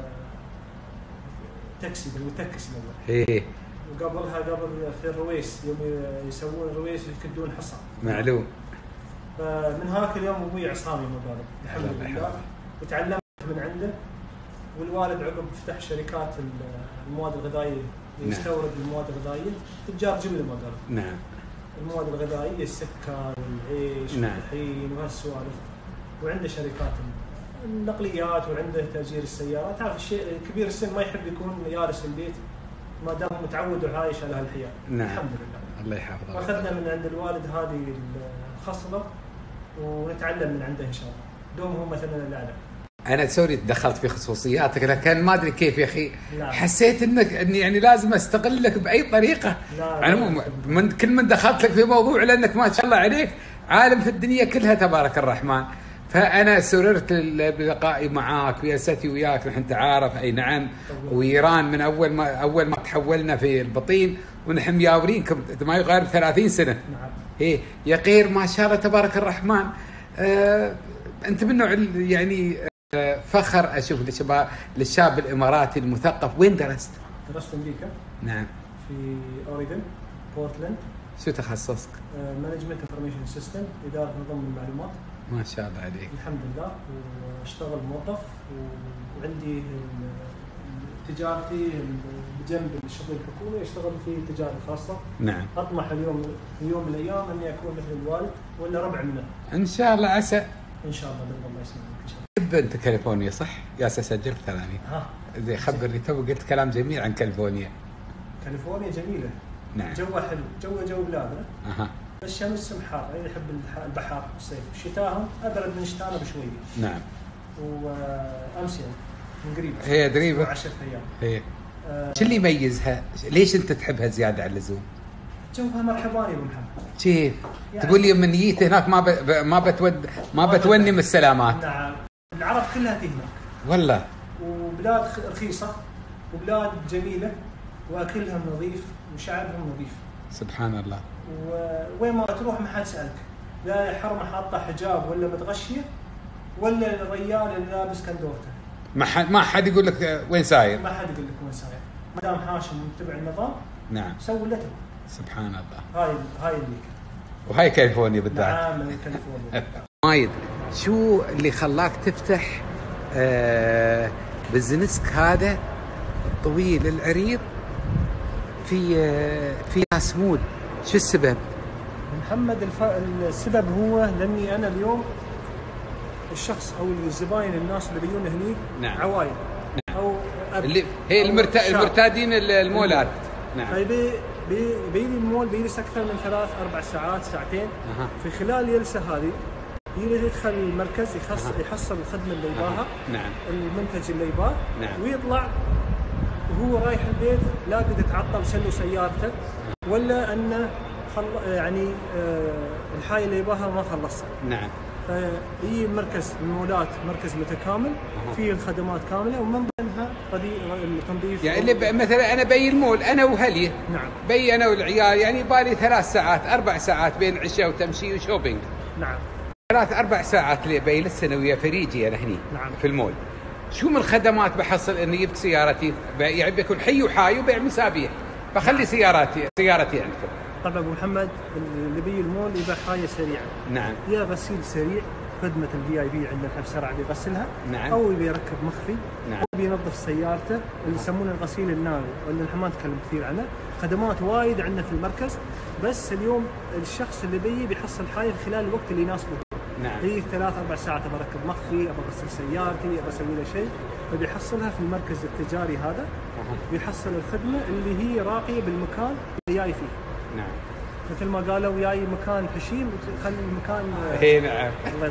تاكسي بالمتكس الاول. وقبلها قبل في الرويس يوم يسوون الرويس يكدون حصى. معلوم. فمن هاك اليوم ابوي عصامي مقالب الحمد لله، وتعلمت من عنده. والوالد عقب فتح شركات المواد الغذائيه، يستورد المواد الغذائيه، تجار جمله مقالب. نعم. المواد الغذائيه، السكر والعيش والطحين وهالسوالف. وعنده شركات النقليات وعنده تأجير السيارات. تعرف الشيء كبير السن ما يحب يكون جالس البيت ما دام متعود وعايش على هالحياه. نعم. الحمد لله. الله يحفظه. اخذنا من عند الوالد هذه الخصله ونتعلم من عنده ان شاء الله. دوم هو مثلنا الاعلى. انا سوري دخلت في خصوصياتك، لكن ما ادري كيف يا اخي. نعم. حسيت اني يعني لازم استغلك باي طريقه. نعم. من كل من دخلت لك في موضوع، لانك ما شاء الله عليك عالم في الدنيا كلها تبارك الرحمن. فانا سررت بلقائي معاك وجلستي وياك. نحن تعارف اي نعم. وايران من اول ما تحولنا في البطين ونحن مجاورينكم ما يقارب 30 سنه. نعم. يا قير ما شاء الله تبارك الرحمن. انت من نوع يعني فخر اشوف للشاب الاماراتي المثقف. وين درست؟ درست امريكا. نعم. في اوريغون بورتلاند. شو تخصصك؟ مانجمنت انفورميشن سيستم، اداره نظم المعلومات. ما شاء الله عليك. الحمد لله. واشتغل موظف وعندي تجارتي بجنب الشغل الحكومي، اشتغل في تجاره خاصه. نعم. اطمح اليوم من الايام اني اكون مثل الوالد ولا ربع منه. ان شاء الله عسى. ان شاء الله باذن الله يسلمك ان شاء الله. تحب انت كاليفورنيا صح؟ يا سجلت كلامي. ها. زي خبرني تو قلت كلام جميل عن كاليفورنيا. كاليفورنيا جميله. نعم. جوه حلو، جو بلادنا. الشمس حار، يحب البحر بالصيف، شتاهم ابرد من شتانا بشويه. نعم. وامس يعني من قريب هي قريبه 10 ايام. هي شو اللي يميزها؟ ليش انت تحبها زياده عن اللزوم؟ جوها مرحباني ابو محمد. كيف؟ يعني تقول لي من جيت هناك ما بتوني من السلامات. نعم. العرب كلها تي هناك. والله. وبلاد رخيصه وبلاد جميله واكلهم نظيف وشعبهم نظيف. سبحان الله. ووين ما تروح ما حد سألك، لا حرمه حاطه حجاب ولا متغشيه ولا الرجال اللي لابس كندورته. ما حد يقول لك وين ساير. ما حد يقول لك وين ساير، ما دام حاشم ومتبع النظام. نعم. سوي اللي تبغى. سبحان الله. هاي اللي وهاي كاليفورنيا بالذات. نعم من كاليفورنيا. مايد، شو اللي خلاك تفتح بزنسك هذا الطويل العريض في سمول؟ شو السبب؟ محمد السبب هو لاني انا اليوم الشخص او الزباين الناس اللي بيجون هني. نعم. عوايد. نعم. او اللي هي المرتادين المولات. نعم. بيجي المول بيجلس اكثر من 3-4 ساعات ساعتين. في خلال الجلسه هذه يدخل المركز يحصل الخدمه اللي يباها. نعم. المنتج اللي يباه. نعم. ويطلع وهو رايح البيت لا قد تعطل شنو سيارته ولا انه يعني الحاجه اللي يباها ما خلصها. نعم. فهي مركز المولات مركز متكامل فيه الخدمات كامله ومن ضمنها التنظيف. يعني اللي مثلا انا بي المول انا وهلي. نعم. بي انا والعيال يعني بالي 3 ساعات 4 ساعات بين عشاء وتمشي وشوبينج. نعم. 3-4 ساعات اللي بي لسه انا ويا فريجي انا هني. نعم. في المول. شو من خدمات بحصل اني جبت سيارتي يعني بيكون حي وحاي وبيع مسابيح بخلي سيارتي عندكم. طبعا ابو محمد اللي بي المول يبيع حاجه سريعه. نعم. يا غسيل سريع خدمه الفي اي بي عندنا بسرعه بيغسلها. نعم. او يبي يركب مخفي. نعم. او بينظف سيارته اللي يسمونه الغسيل الناري اللي نحن ما نتكلم كثير عنه. خدمات وايد عندنا في المركز بس اليوم الشخص اللي بيحصل حاجه في خلال الوقت اللي يناسبه. نعم. هي 3-4 ساعات ابى اركب مخفي ابى اغسل سيارتي ابى اسوي له شيء فبيحصلها في المركز التجاري هذا. بيحصل الخدمه اللي هي راقيه بالمكان اللي جاي فيه. نعم. مثل ما قالوا جاي مكان حشيم خلي المكان. اي نعم.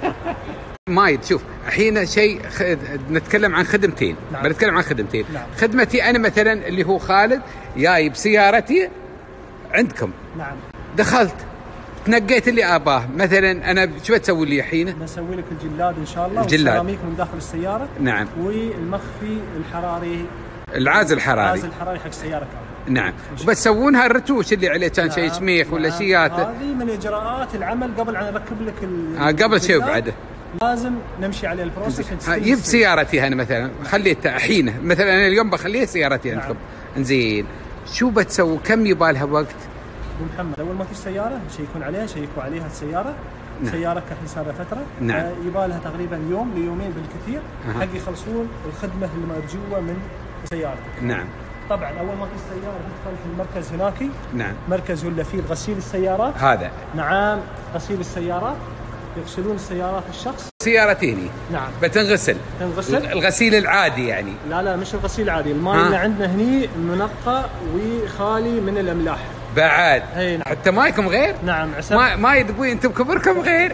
مايد شوف الحين شيء نتكلم عن خدمتين. نعم. بنتكلم عن خدمتين. نعم. خدمتي انا مثلا اللي هو خالد جاي بسيارتي عندكم. نعم. دخلت تنقيت اللي اباه مثلا انا شو بتسوي لي الحين؟ بسوي لك الجلاد ان شاء الله الجلاد. والسيراميك من داخل السياره. نعم. والمخفي الحراري العازل الحراري. العازل الحراري حق السياره كامله. نعم. وبتسوونها الرتوش اللي عليه كان شيء شميخ ولا شيات. هذه من اجراءات العمل قبل ان اركب لك قبل شيء بعده لازم نمشي على البروسيس. جبت سيارتي انا مثلا خليتها الحين مثلا انا اليوم بخليها سيارتي عندكم. نعم. زين شو بتسوي كم يبالها وقت؟ محمد اول ما تجي السياره شيكون عليها السياره. نعم. سيارتك الحين صار لها فتره. نعم. يبالها تقريبا يوم ليومين بالكثير. حق يخلصون الخدمه المرجوه من سيارتك. نعم. طبعا اول ما تجي السياره تدخل في المركز هناك. نعم. مركز ولا فيه غسيل السيارات. هذا. نعم. غسيل السيارات يغسلون السيارات الشخص. سيارتي هني. نعم. بتنغسل. الغسيل العادي يعني. لا مش الغسيل العادي. الماء اللي عندنا هني منقى وخالي من الاملاح. بعد. نعم. حتى مايكم غير؟ نعم. ما يدبوي انتم كبركم غير.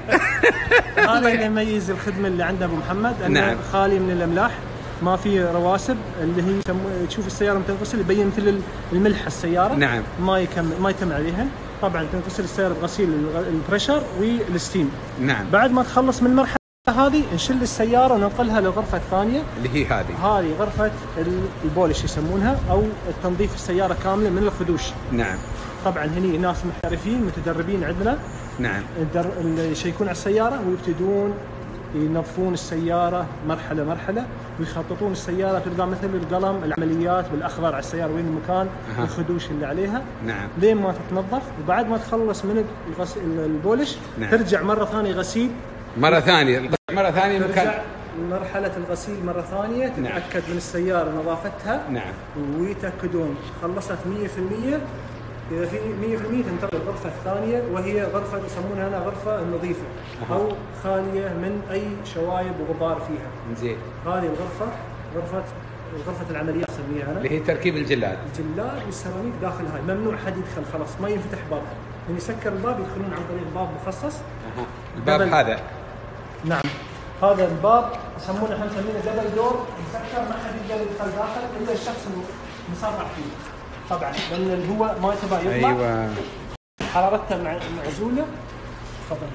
هذا اللي يميز الخدمه اللي عند ابو محمد انه نعم. خالي من الاملاح ما في رواسب اللي هي تشوف السياره تنغسل يبين مثل الملح السياره. نعم. ما يتم عليها. طبعا تنغسل السياره بغسيل البريشر والستيم. نعم. بعد ما تخلص من المرحله هذه نشيل السياره وننقلها للغرفه الثانيه اللي هي هذه غرفه البولش يسمونها او تنظيف السياره كامله من الخدوش. نعم. طبعا هني ناس محترفين متدربين عندنا. نعم. يشيكون على السياره ويبتدون ينظفون السياره مرحله ويخططون السياره تلقى مثل القلم العمليات بالاخضر على السياره وين المكان الخدوش اللي عليها. نعم. لين ما تتنظف وبعد ما تخلص من البولش. نعم. ترجع مره ثانيه غسيل مره ثانيه ترجع مرحله الغسيل مره ثانيه تتاكد من السياره نظافتها. نعم. ويتاكدون خلصت 100%. إذا في 100% تنتقل الغرفة الثانية وهي غرفة يسمونها هنا غرفة النظيفة أو خالية من أي شوايب وغبار فيها. زين. هذه الغرفة غرفة غرفه العمليات اسميها انا، اللي هي تركيب الجلاد. الجلاد والسيراميك داخل هاي، ممنوع حد يدخل خلاص، ما ينفتح بابها، من يسكر الباب يدخلون عن طريق باب مخصص. الباب هذا نعم، هذا الباب يسمونه، احنا نسميه دبل دور، مسكر ما حد يقدر يدخل داخل الا الشخص المصرح فيه. طبعا لان الهواء ما تبغى يطلع. ايوه. حرارتها معزوله. تفضل.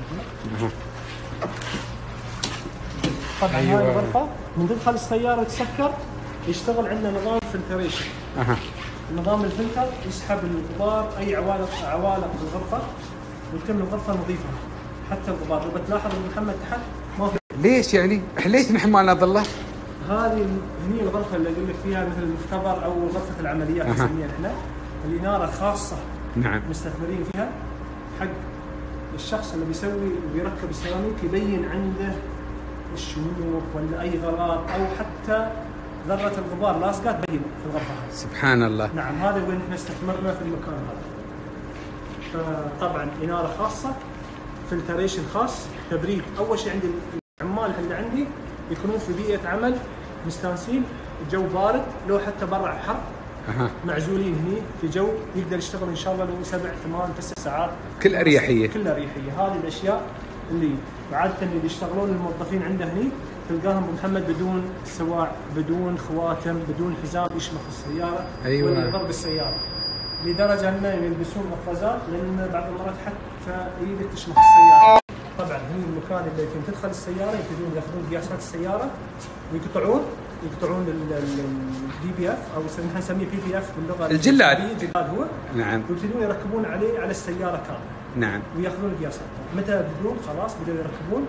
طبعا أيوة. هاي الغرفه من تدخل السياره تسكر يشتغل عندنا نظام فلتريشن. نظام الفلتر يسحب الغبار، اي عوالق بالغرفه، وتتم الغرفه نظيفه حتى الغبار. لو بتلاحظ محمد تحت ما في. ليش يعني؟ ليش نحن ما لنا ظله؟ هذه هي الغرفه اللي اقول لك فيها مثل المختبر او غرفه العمليات نسميها احنا، الاناره خاصه. نعم. مستثمرين فيها حق الشخص اللي بيسوي وبيركب السيراميك، يبين عنده الشموخ ولا اي غلط او حتى ذره الغبار لاصقه تبين في الغرفه هذه. سبحان الله. نعم، هذا وين احنا استثمرنا في المكان هذا. فطبعا اناره خاصه، فلتريشن خاص، تبريد. اول شيء عندي العمال اللي عندي يكونون في بيئه عمل مستانسين، جو بارد، لو حتى برا حر معزولين هني في جو يقدر يشتغل ان شاء الله لو 7 8 9 ساعات كل اريحيه. كل اريحيه. هذه الاشياء اللي عاده اللي يشتغلون الموظفين عنده هني تلقاهم ابو محمد بدون سواع، بدون خواتم، بدون حزام يشمخ السياره. أيوة. ولا يضرب السياره، لدرجه انه يلبسون قفازات لان بعض المرات حتى ايدك تشمخ السياره. طبعا هني المكان اللي يمكن تدخل السياره يبتدون ياخذون قياسات السياره ويقطعون الدي بي اف او نحن نسميه بي بي اف باللغه الجلاد. الجلاد هو. نعم. ويبتدون يركبون على السياره كامله. نعم. وياخذون القياسات. متى يبدون خلاص بدأوا يركبون،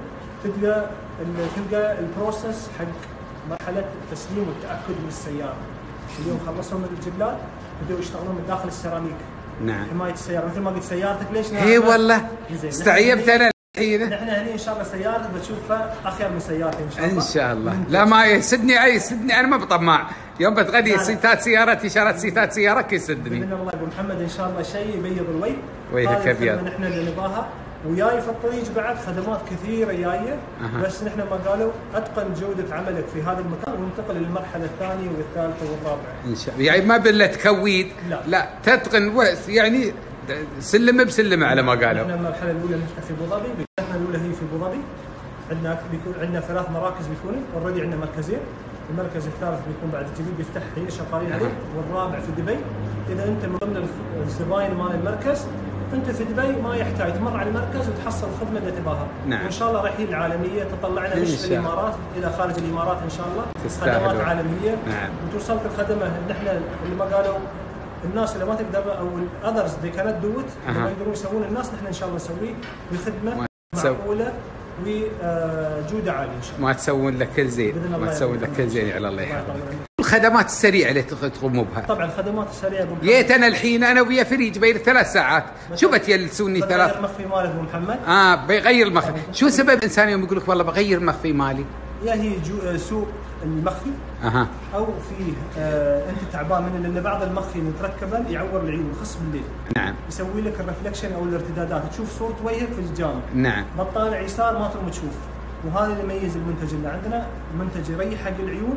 تلقى البروسس حق مرحله التسليم والتاكد من السياره. اليوم خلصوا من الجلاد بدأوا يشتغلون من داخل السيراميك. نعم. حمايه السياره مثل ما قلت سيارتك ليش؟ اي والله استعيبت انا الحين. نحن هني ان شاء الله سيارتك بتشوفها اخير من سيارتي ان شاء الله. ان شاء الله. لا ما يسدني انا ما بطماع. يوم بتغني سيتات سيارات اشارات سيتات سيارك يسدني. باذن الله ابو محمد ان شاء الله شيء يبيض الوجه. ويلك ابيض. نحن اللي نباها وياي في الطريق بعد خدمات كثيره جايه. بس نحن ما قالوا اتقن جوده عملك في هذا المكان وننتقل للمرحله الثانيه والثالثه والرابعه. ان شاء الله. يعني ما بالله تكويد. لا تتقن يعني سلم بسلم على ما قالوا. احنا المرحله الاولى نفتح في ابو ظبي، المرحله الاولى هي في ابو ظبي. بيكون عندنا 3 مراكز بيكونوا اوريدي، عندنا مركزين. المركز الثالث بيكون بعد الجديد بيفتح هي شغالين عليه، والرابع في دبي. اذا انت من ضمن الزباين مال المركز، انت في دبي ما يحتاج تمر على المركز وتحصل الخدمه اللي تباها. نعم. وان شاء الله رايحين العالميه، تطلعنا مش في الامارات الى خارج الامارات ان شاء الله. خدمات عالميه. نعم. وتوصلك الخدمه. نحن اللي ما قالوا الناس اللي ما تقدر او الاذرز اللي كانت دوت ما يقدرون يسوون، الناس نحن ان شاء الله نسويه بخدمه معقوله وجوده عاليه ان شاء الله. ما تسوون لك كل زين، ما تسوون لك كل زين على الله يحفظك. الخدمات السريعه اللي تقوموا بها. طبعا الخدمات السريعه جيت انا الحين انا ويا فريج بين 3 ساعات، شو بتجلسوني 3؟ بغير مخفي مالك ابو محمد. بغير المخفي. شو سبب الانسان يوم يقول لك والله بغير مخفي مالي؟ يا هي سوء المخفي او فيه انت تعبان منه، لان بعض المخفي متركبا يعور العيون خص بالليل. نعم. يسوي لك الرفلكشن او الارتدادات، تشوف صوره وجهك في الجامع. نعم. بطالع يسار ما تروم تشوف. وهذا اللي يميز المنتج اللي عندنا، منتج يريح حق العيون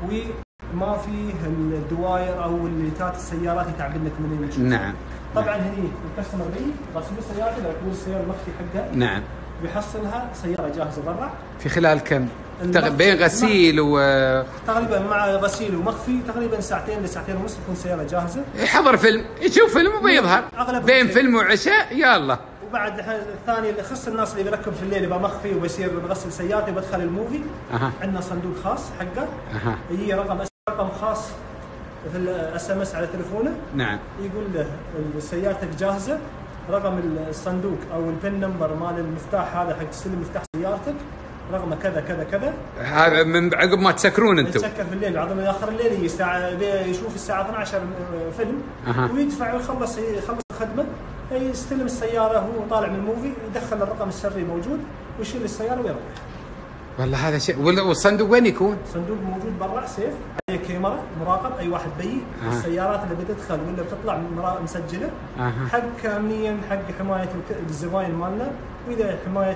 وما فيه الدواير او الليتات السيارات يتعبن لك من الشوف. نعم. طبعا هني الكاستمر بي غسيل السياره اذا يكون السياره المخفي حقها. نعم. بيحصلها سياره جاهزه برا في خلال كم؟ بين غسيل تقريبا مع غسيل ومخفي تقريبا 2 ل 2.5 ساعات تكون سياره جاهزه. يحضر فيلم، يشوف فيلم وبيظهر بين فيلم وعشاء يلا. وبعد الثاني اللي يخص الناس اللي بيركب في الليل يبغى مخفي وبيصير بغسل سيارته بدخل الموفي. عندنا صندوق خاص حقه. يجي رقم خاص في الاس ام اس على تليفونه. نعم. يقول له سيارتك جاهزه، رقم الصندوق او البن نمبر مال المفتاح هذا حق تستلم مفتاح سيارتك، رقمه كذا كذا كذا. هذا من عقب ما تسكرون انتم. يتسكر في الليل، بعضهم اخر الليل يجي يشوف الساعه 12 فيلم ويدفع ويخلص الخدمه، يستلم السياره هو طالع من الموفي، يدخل الرقم السري موجود ويشيل السياره ويروح. والله هذا شيء. والصندوق وين يكون؟ صندوق موجود برا سيف، عليه كاميرا مراقب، اي واحد بيي السيارات اللي بتدخل ولا بتطلع مسجله. حق امنيا، حق حمايه الزباين مالنا، واذا حمايه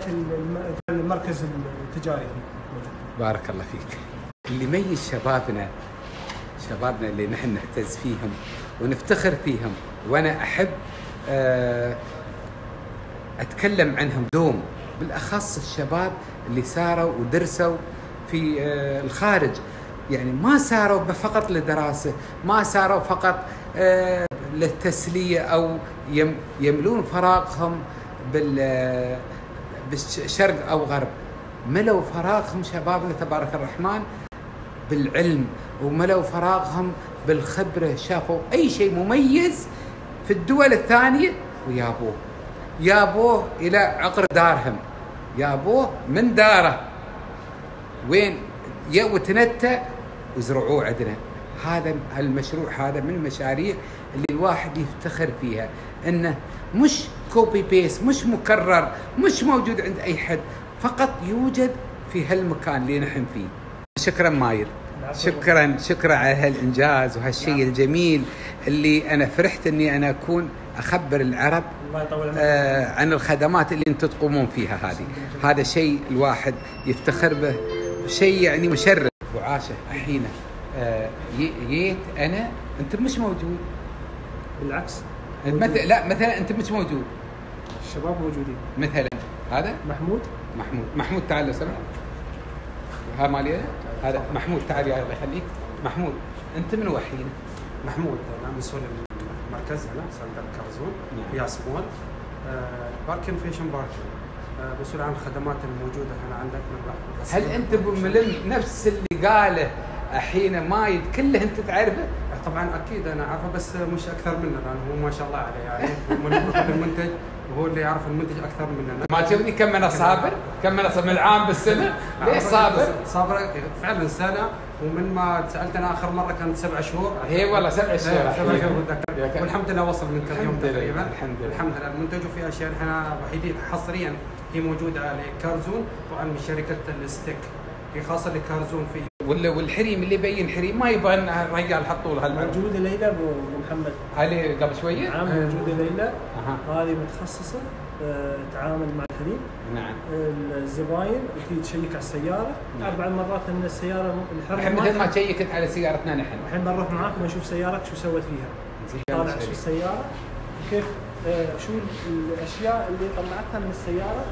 المركز التجاري موجود. بارك الله فيك. اللي يميز شبابنا شبابنا اللي نحن نعتز فيهم ونفتخر فيهم، وأنا أحب أتكلم عنهم دوم، بالأخص الشباب اللي ساروا ودرسوا في الخارج. يعني ما ساروا فقط للدراسة، ما ساروا فقط للتسلية أو يملون فراغهم بالشرق أو غرب. ملوا فراغهم شبابنا تبارك الرحمن بالعلم، وملوا فراغهم بالخبرة، شافوا أي شيء مميز في الدول الثانية يابوه إلى عقر دارهم، يابوه من داره وين وتنتأ وزرعوه عندنا. هذا المشروع هذا من المشاريع اللي الواحد يفتخر فيها، انه مش كوبي بيست، مش مكرر، مش موجود عند اي حد، فقط يوجد في هالمكان اللي نحن فيه. شكرا ماير، شكرا على هالانجاز وهالشيء الجميل اللي انا فرحت اني انا اكون اخبر العرب عن الخدمات اللي انتم تقومون فيها. هذا شيء الواحد يفتخر به، شيء يعني مشرف. وعاشه الحين جيت انا، انت مش موجود. بالعكس مثلا انت مش موجود، الشباب موجودين. مثلا هذا محمود تعال لو سمحت، ها مالي هذا محمود، تعال يا الله يخليك. محمود انت من وحينا؟ محمود انا مسؤول المركز هنا سندر كارزون في سمول باركن فيشن باركن، مسؤول عن الخدمات الموجوده هنا عندك. هل انت بملم نفس اللي قاله الحين مايد كله انت تعرفه؟ طبعا اكيد انا عارفه، بس مش اكثر مننا، لانه هو ما شاء الله عليه يعني من المنتج، وهو اللي يعرف المنتج اكثر مننا. ما تشوفني كم انا صابر، كم انا صابر من العام بالسنه. ليش صابر فعلا سنه، ومن ما سالتنا اخر مره كانت 7 شهور. هي والله 7 شهور بتذكر، والحمد لله وصل من كم يوم تقريبا. الحمد لله المنتج. وفي اشياء احنا وحيدين حصريا هي موجوده على كارزون، وعن شركه الستيك هي خاصه لكارزون. في والحريم اللي يبين حريم ما يبغى الرجال حطوا له موجوده ليلى ابو محمد علي قبل شويه. نعم موجوده ليلى. هذه متخصصه تعامل مع الحريم. نعم. الزباين وتيجي تشيك على السياره 4 مرات ان السياره الحين مثل ما شيكت على سيارتنا نحن. الحين بنروح معاك ونشوف سيارتك شو سوت فيها، طالع شو السياره وكيف شو الاشياء اللي طلعتها من السياره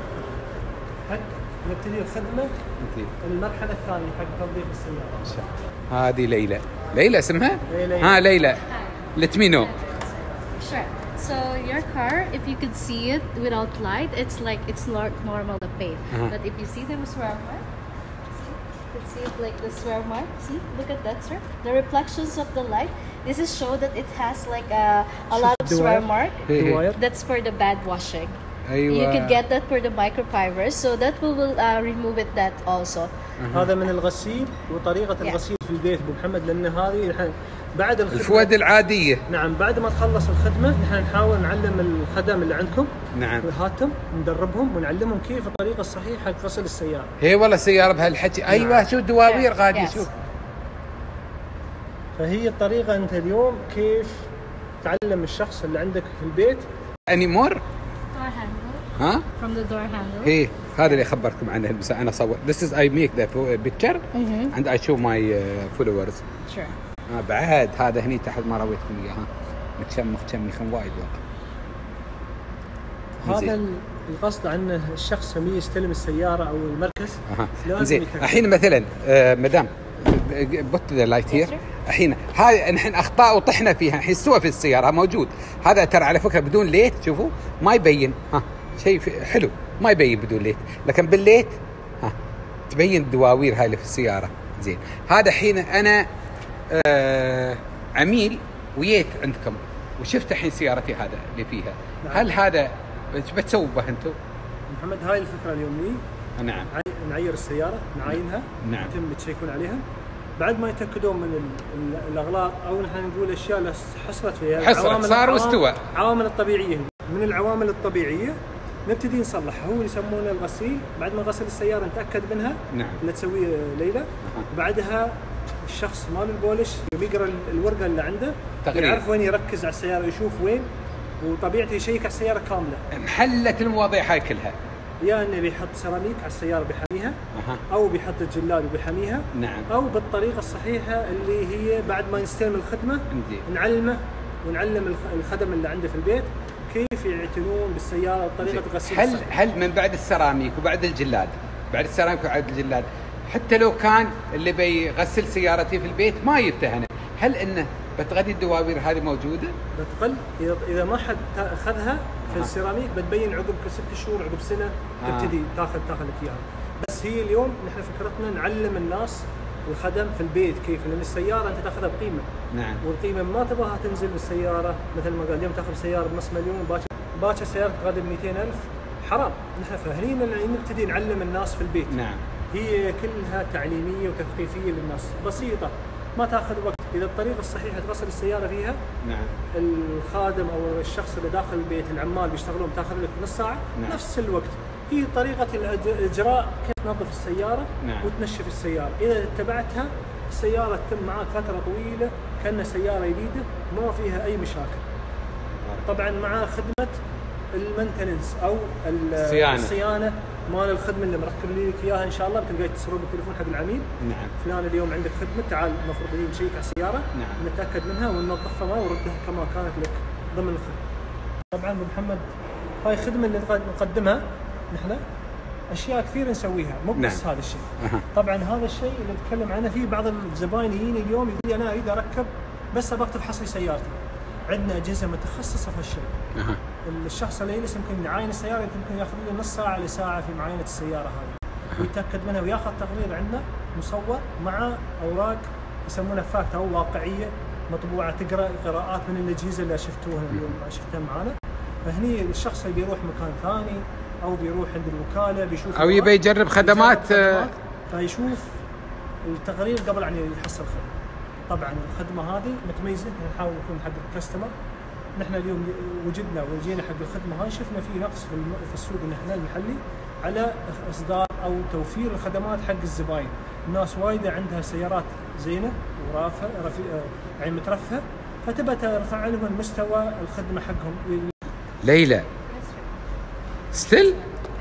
حق نبتدي الخدمه المرحله الثانيه حق تنظيف السياره. هذه ليلى اسمها؟ ليلى. Let me know. Sure. So your car, if you could see it without light, it's like it's not normal the paint. But if you see the swear mark, you can see it like the swear mark. See, look at that, sir. The reflections of the light. This is show that it has like a lot of swear mark. That's for the bad washing. You could get that for the microfibers, so that will remove it that also. هذا من الغسيل وطريقة الغسيل في البيت ابو محمد، لأن هذه الحين بعد الفواد العادية. نعم بعد ما تخلص الخدمة نحن نحاول نعلم الخدم اللي عندكم. نعم. هاتهم ندربهم ونعلمهم كيف الطريقة الصحيحة حق غسل السيارة. هي والله السيارة بهالحكي. أيوة شو دواوير غادي شوف. فهي الطريقة أنت اليوم كيف تعلم الشخص اللي عندك في البيت. أنيمور؟ Door handle. ها؟ From the door handle. هي هذا اللي خبركم عنه المساء. أنا صور. This is I make the picture and I show my followers. Sure. بعد هذا هني تحت ما رويتكم إياها متشمخ وايد والله. هذا القصد عنه الشخص لما يستلم السيارة أو المركز. زين الحين مثلا مدام بوت ذا لايت هير. الحين هاي نحن اخطاء وطحنا فيها، الحين سوى في السياره موجود. هذا ترى على فكره بدون ليت، شوفوا ما يبين. شيء حلو ما يبين بدون ليت، لكن بالليت تبين الدواوير هاي اللي في السياره. زين هذا حين انا عميل ويت عندكم وشفت الحين سيارتي هذا اللي فيها. نعم. هل هذا بتسووا به انتم؟ محمد هاي الفكره اليوميه. نعم. نعير السياره نعاينها. نعم. يتم تشيكون عليها بعد ما يتاكدون من الاغلاط او نحن نقول الاشياء اللي حصلت فيها صار واستوى. العوامل الطبيعيه. من العوامل الطبيعيه نبتدي نصلحها. هو يسمونه الغسيل. بعد ما غسل السياره نتاكد منها. نعم. اللي تسويه ليلى. بعدها الشخص مال البولش يقرا الورقه اللي عنده تقريبا يعرف وين يركز على السياره، يشوف وين، وطبيعته يشيك على السياره كامله. انحلت المواضيع هاي كلها. يا انه بيحط سيراميك على السياره بيحميها، او بيحط الجلاد وبيحميها، نعم، او بالطريقه الصحيحه اللي هي بعد ما يستلم الخدمه نعلمه ونعلم الخدم اللي عنده في البيت كيف يعتنون بالسياره وطريقه غسيل. هل من بعد السيراميك وبعد الجلاد، حتى لو كان اللي بيغسل سيارتي في البيت ما يبتهنه، هل انه بتغذي الدواوير هذه موجوده؟ بتقل اذا ما حد اخذها في السيراميك بتبين عقب 6 شهور، عقب سنه تبتدي تاخذ لك اياها. بس هي اليوم نحن فكرتنا نعلم الناس الخدم في البيت كيف، لان السياره انت تاخذها بقيمه. نعم. والقيمه ما تبغاها تنزل بالسياره، مثل ما قال اليوم تاخذ سياره بنص مليون، باكر سياره تغادر ب 200,000، حرام. نحن فاهمين نبتدي نعلم الناس في البيت. نعم. هي كلها تعليميه وتثقيفيه للناس، بسيطه ما تاخذ وقت. اذا الطريقه الصحيحه تغسل السياره فيها، نعم، الخادم او الشخص اللي داخل البيت، العمال بيشتغلون تاخذ لك نص ساعه. نعم. نفس الوقت. هي طريقه الاجراء كيف تنظف السياره. نعم. وتنشف السياره، اذا اتبعتها السياره تتم معك فتره طويله كأنها سياره جديده ما فيها اي مشاكل. طبعا مع خدمه المينتننس او الصيانه مال الخدمه اللي مركب لك اياها ان شاء الله، بتلقى يتصلون بالتليفون حق العميل. نعم. فلان اليوم عندك خدمه، تعال المفروض نشيك على السياره. نعم. نتاكد منها وننظفها ونردها كما كانت لك ضمن الخدمه. طبعا ابو محمد هاي الخدمه اللي نقدمها نحن اشياء كثير نسويها، مو بس هذا الشيء. طبعا هذا الشيء اللي نتكلم عنه، في بعض الزباين يجيني اليوم يقول لي انا اريد اركب بس ابغى تفحص لي سيارتي. عندنا اجهزه متخصصه في هالشيء. الشخص اللي يجلس يمكن يعاين السياره يمكن ياخذ له نص ساعه لساعه في معاينه السياره هذه، ويتاكد منها وياخذ تقرير عندنا مصور مع اوراق يسمونها فاكت او واقعيه مطبوعه، تقرا قراءات من الاجهزه اللي شفتوها اليوم شفتها معنا. فهني الشخص اللي بيروح مكان ثاني او بيروح عند الوكاله بيشوف او يبي يجرب خدمات فيشوف التقرير قبل ان يحصل خدمه. طبعا الخدمه هذه متميزه، نحاول نكون حق الكاستمر. نحن اليوم وجدنا وجينا حق الخدمه هاي، شفنا في نقص في السوق نحن المحلي على اصدار او توفير الخدمات حق الزباين. الناس وايده عندها سيارات زينه ورافعه يعني مترفهه، فتبى ترفع لهم مستوى الخدمه حقهم. ليلى still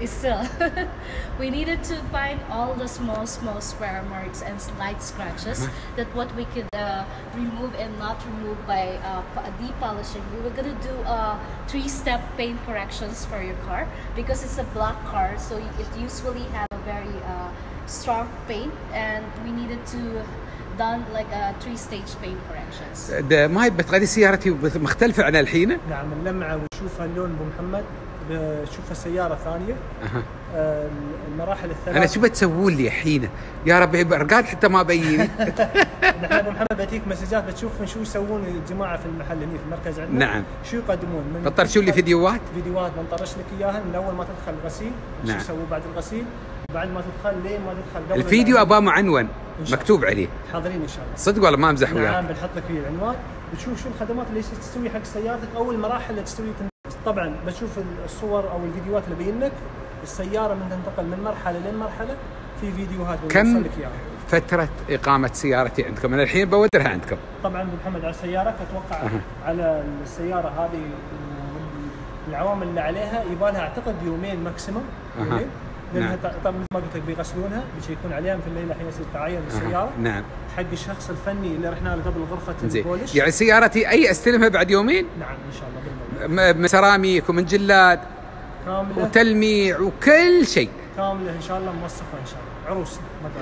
we needed to find all the small square marks and slight scratches that what we could remove and not remove by depolishing. We were going to do 3-step paint corrections for your car because it's a black car, so it usually have a very strong paint, and we needed to done like a 3-stage paint corrections. ما هي بتغذي سيارتي مختلفه عن الحين؟ نعم، اللمعه ونشوفها اللون ابو محمد، بشوفها سياره ثانيه. المراحل الثلاث انا شو بتسوون لي الحين يا ربي؟ برقاد حتى ما بيني. نحن ابو محمد بتيك مسجات بتشوف شو يسوون الجماعه في المحل هنا في المركز عندنا. نعم. شو يقدمون بطرشوا لي فيديوهات بنطرش لك اياها من اول ما تدخل الغسيل. نعم. شو يسووا بعد الغسيل، بعد ما تدخل لين ما تدخل قبل الفيديو ابغى معنون مكتوب عليه. حاضرين ان شاء الله. صدق ولا ما امزح وياك؟ نعم، بنحط لك فيه العنوان، بتشوف شو الخدمات اللي تسوي حق سيارتك او المراحل اللي تسوي. طبعا بتشوف الصور او الفيديوهات اللي بين لك السياره من تنتقل من مرحله لين مرحله، في فيديوهات كم فتره اقامه سيارتي عندكم؟ انا الحين بودرها عندكم. طبعا ابو محمد على سيارتك اتوقع على السياره هذه العوامل اللي عليها يبغى لها اعتقد يومين ماكسيموم. لانها طبعا مثل ما قلت لك بيغسلونها، بيشيكون عليها في الليله الحين يصير تعاين السياره. نعم. حق الشخص الفني اللي رحنا له قبل غرفه البولش. يعني سيارتي اي استلمها بعد يومين؟ نعم ان شاء الله من سيراميك ومن جلاد كامله وتلميع وكل شيء كامله ان شاء الله، موصفه ان شاء الله، عروس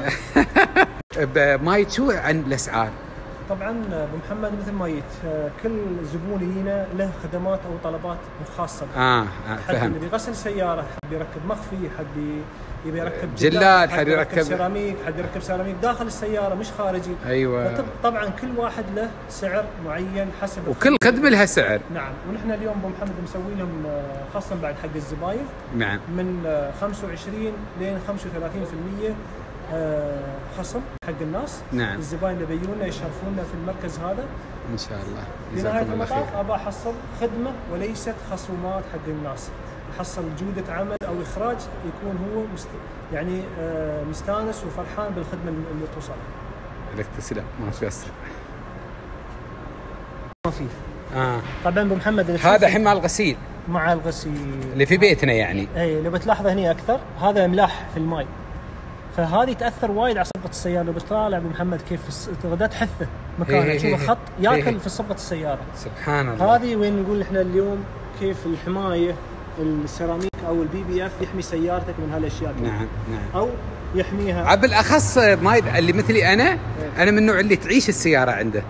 ما شو عن الاسعار؟ طبعا ابو محمد مثل ما جيت كل زبون يجينا له خدمات او طلبات خاصه. فهمت. حد اللي بيغسل سياره، حد بيركب مخفي، حد يبي يركب جلاد، حد يركب سيراميك، حد يركب سيراميك داخل السياره مش خارجي. ايوه. طبعا كل واحد له سعر معين حسب وكل خدمه لها سعر. نعم. ونحن اليوم ابو محمد مسوي لهم خاصه بعد حق الزباين. نعم. من 25 لين 35% خصم حق الناس. نعم. الزباين اللي بيجونا يشرفونا في المركز هذا ان شاء الله. بنهاية المطاف ابى احصل خدمه وليست خصومات حق الناس، يحصل جوده عمل او اخراج يكون هو يعني مستانس وفرحان بالخدمه اللي توصل. لك تسلم، ما في اسرع. ما في. طبعا ابو محمد هذا حمى الغسيل. مع الغسيل اللي في بيتنا يعني. اي لو بتلاحظه هنا اكثر هذا ملاح في الماء، فهذه تاثر وايد على صبغه السياره. لو بتطالع ابو محمد كيف تغدى تحثه مكانه، تشوف خط ياكل في صبغه السياره. سبحان الله. هذه وين نقول احنا اليوم كيف الحمايه السيراميك او البي بي اف يحمي سيارتك من هالاشياء. نعم او يحميها. بالاخص ما اللي مثلي انا من النوع اللي تعيش السياره عنده.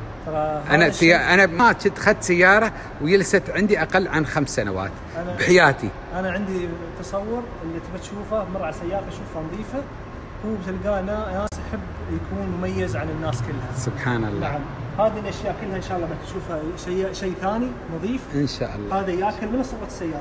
انا ما كنت اخذت سياره وجلست عندي اقل عن 5 سنوات بحياتي. انا عندي تصور اللي تبى تشوفه مر على سياره اشوفها نظيفه، هو بتلقاه ناس يحب يكون مميز عن الناس كلها. سبحان الله. نعم هذه الاشياء كلها ان شاء الله بتشوفها شيء ثاني نظيف ان شاء الله. هذا ياكل من صبغه السياره.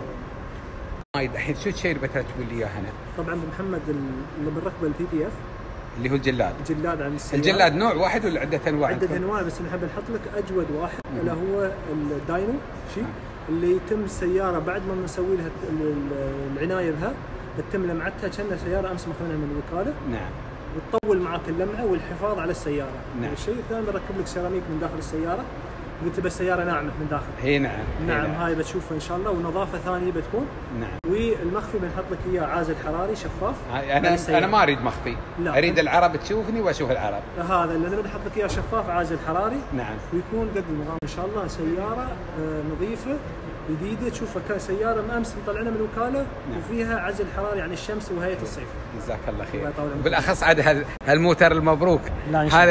الحين شو الشيء اللي بتقول لي اياه هنا؟ طبعا ابو محمد اللي بنركبه البي بي اف اللي هو الجلاد. الجلاد عن السياره. الجلاد نوع واحد ولا عده انواع؟ عده انواع، بس نحب نحط لك اجود واحد اللي هو الداينو شيء اللي يتم السياره بعد ما نسوي لها العنايه بها، تتم لمعتها كأنها سياره امس ماخذينها من الوكاله. نعم. وتطول معاك اللمعه والحفاظ على السياره. نعم. الشيء الثاني بنركب لك سيراميك من داخل السياره، قلت بس السياره ناعمه من داخل. هي نعم. نعم هاي بتشوفها ان شاء الله، ونظافه ثانيه بتكون. نعم. والمخفي بنحط لك اياه عازل حراري شفاف. انا ما اريد مخفي، اريد العرب تشوفني واشوف العرب. هذا اللي انا بنحط لك اياه شفاف عازل حراري. نعم. ويكون قد المقام ان شاء الله سياره نظيفه جديده، تشوفها كسياره امس مطلعنا من الوكاله. نعم. وفيها عزل حراري عن الشمس وهيئه الصيف. جزاك الله خير. بالاخص عاد هالموتر المبروك هذا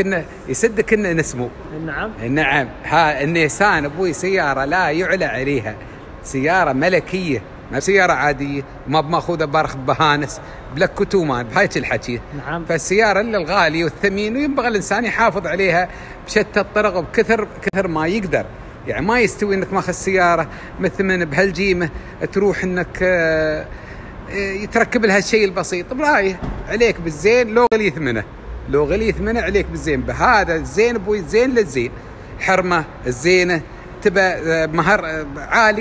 يسدك انه نسمو. نعم. نعم. النيسان ابوي سياره لا يعلى عليها، سياره ملكيه، ما سياره عاديه، ما بماخوذه بارخ بهانس بلك كتومان بهايك الحكي. نعم. فالسياره اللي الغاليه والثمين وينبغي الانسان يحافظ عليها بشتى الطرق وبكثر ما يقدر. يعني ما يستوي انك ماخذ سياره مثل من بهالجيمه تروح انك يتركب لها الشيء البسيط. برايه عليك بالزين، لو غلي ثمنه عليك بالزين. بهذا الزين ابوي الزين للزين، حرمه الزينه تبى مهر عالي،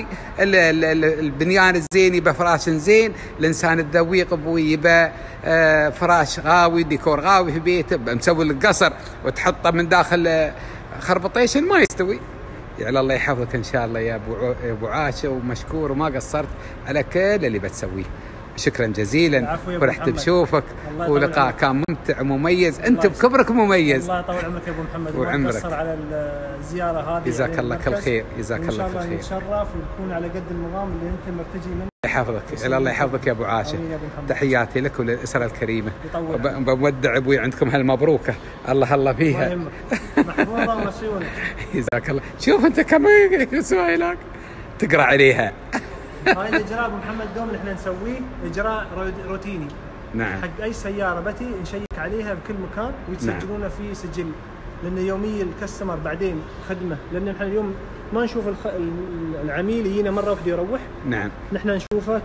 البنيان الزين يبى فراش زين، الانسان الذويق ابوي يبى فراش غاوي، ديكور غاوي في بيته، مسوي لك قصر وتحطه من داخل خربطيشن ما يستوي. يعني الله يحفظك ان شاء الله يا ابو عاشه، ومشكور وما قصرت على كل اللي بتسويه. شكرا جزيلا، فرحت بشوفك ولقاء كان ممتع ومميز. انت بكبرك مميز. الله يطول عمرك يا ابو محمد وعمرك. وقصر على الزياره هذه. جزاك الله كل خير. جزاك الله كل خير. ان شاء الله نتشرف ونكون على قد المقام اللي انت مرتجي منه. يحفظك. الله يحفظك يا ابو عاشه. تحياتي لك وللاسره الكريمه. بودع ابوي عندكم هالمبروكه، الله فيها. محفوظه ومسيونه. جزاك الله. شوف انت كم سؤالك تقرا عليها. هاي الاجراء ابو محمد دوم اللي احنا نسويه اجراء روتيني. نعم. حق اي سياره بتي نشيك عليها بكل مكان ويتسجلونه في سجل، لان يوميا الكاستمر بعدين خدمه، لان احنا اليوم ما نشوف العميل يجينا مره واحده يروح. نعم. نحن نشوفه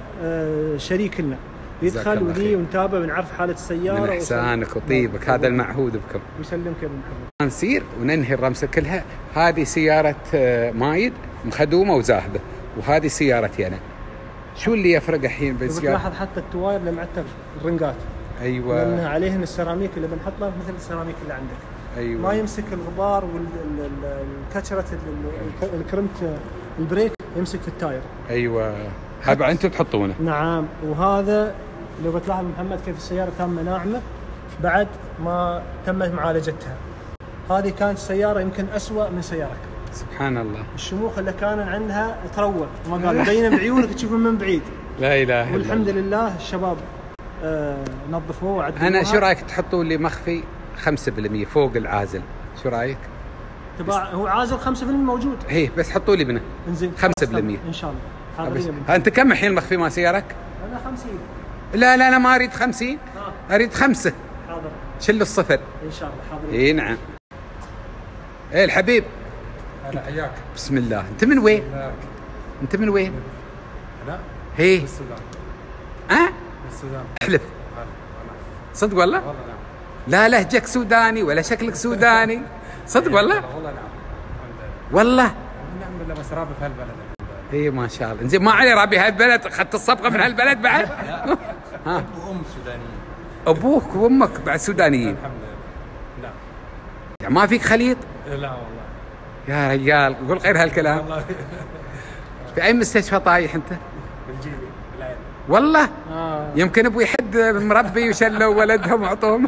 كشريك لنا، يدخل وني ونتابع ونعرف حاله السياره. من احسانك وطيبك، هذا المعهود بكم. ويسلمك يا ابو محمد. نسير وننهي الرمسه كلها. هذه سياره مايد مخدومه وزاهده، وهذه سيارتي انا. شو اللي يفرق الحين بالسياره؟ بتلاحظ حتى التواير لمعتها الرنقات. ايوه. لان عليهن السيراميك اللي بنحطه مثل السيراميك اللي عندك. أيوة. ما يمسك الغبار والكشره الكرمت البريك يمسك في التاير. ايوه هذا انتم تحطونه. نعم. وهذا لو بتلاحظ محمد كيف السياره تامه ناعمه بعد ما تمت معالجتها. هذه كانت سياره يمكن أسوأ من سيارتك. سبحان الله. الشموخ اللي كان عندها تروق، ما قال بين بعيونك تشوفهم من بعيد. لا اله الا الله. والحمد لله الشباب نظفوه وعدلوها. انا شو رايك تحطوا لي مخفي 5% فوق العازل؟ شو رايك؟ هو عازل 5% موجود. هي بس حطوا لي منه. انزين 5% ان شاء الله. حاضرين. انت كم الحين المخفي مال سيارك؟ انا 50. لا انا ما اريد 50. اريد 5. حاضر. شل الصفر ان شاء الله. حاضرين. اي نعم. ايه الحبيب. هلا حياك. بسم الله. انت من وين؟ انت من وين؟ انا هي من السودان. من السودان. احلف. صدق والله؟ والله نعم. لا لهجك سوداني ولا شكلك سوداني. صدق والله؟ والله نعم. والله؟ نعم بالله، بس رابي في هالبلد. اي ما شاء الله. زين ما علي رابي هالبلد، اخذت الصبغه من هالبلد بعد؟ ها. وام سودانيين. ابوك وامك بعد سودانيين؟ الحمد لله. نعم. يعني ما فيك خليط؟ لا والله. يا رجال قول غير هالكلام. والله. في اي مستشفى طايح انت؟ بالجيبي بالعين. والله يمكن ابوي حد مربي وشلوا ولدهم وعطوهم.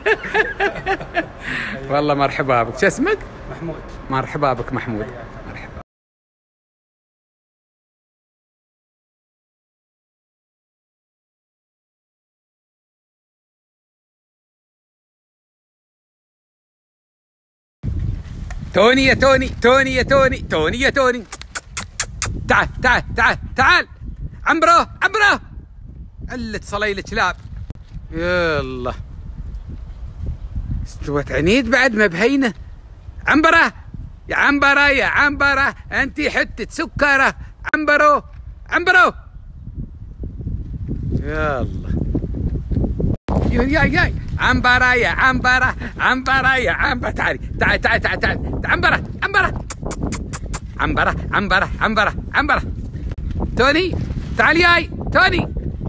والله مرحبا بك. شو اسمك؟ محمود. مرحبا بك محمود. مرحبا. توني يا توني، توني يا توني، توني يا توني. تعال تعال تعال تعال. عنبرو عنبرو. علة صليل كلاب. يلا. استوت عنيد بعد ما بهينه. عنبرة يا عنبرة يا عنبرة، انتي حتة سكرة. عنبرو عنبرو. يلا. ياي عنبرة يا عنبرة، عنبرة يا عنبرة. تعالي تعال تعال تعال تعال. عنبرة عنبرة عنبرة عنبرة عنبرة عنبرة. توني تعال ياي توني.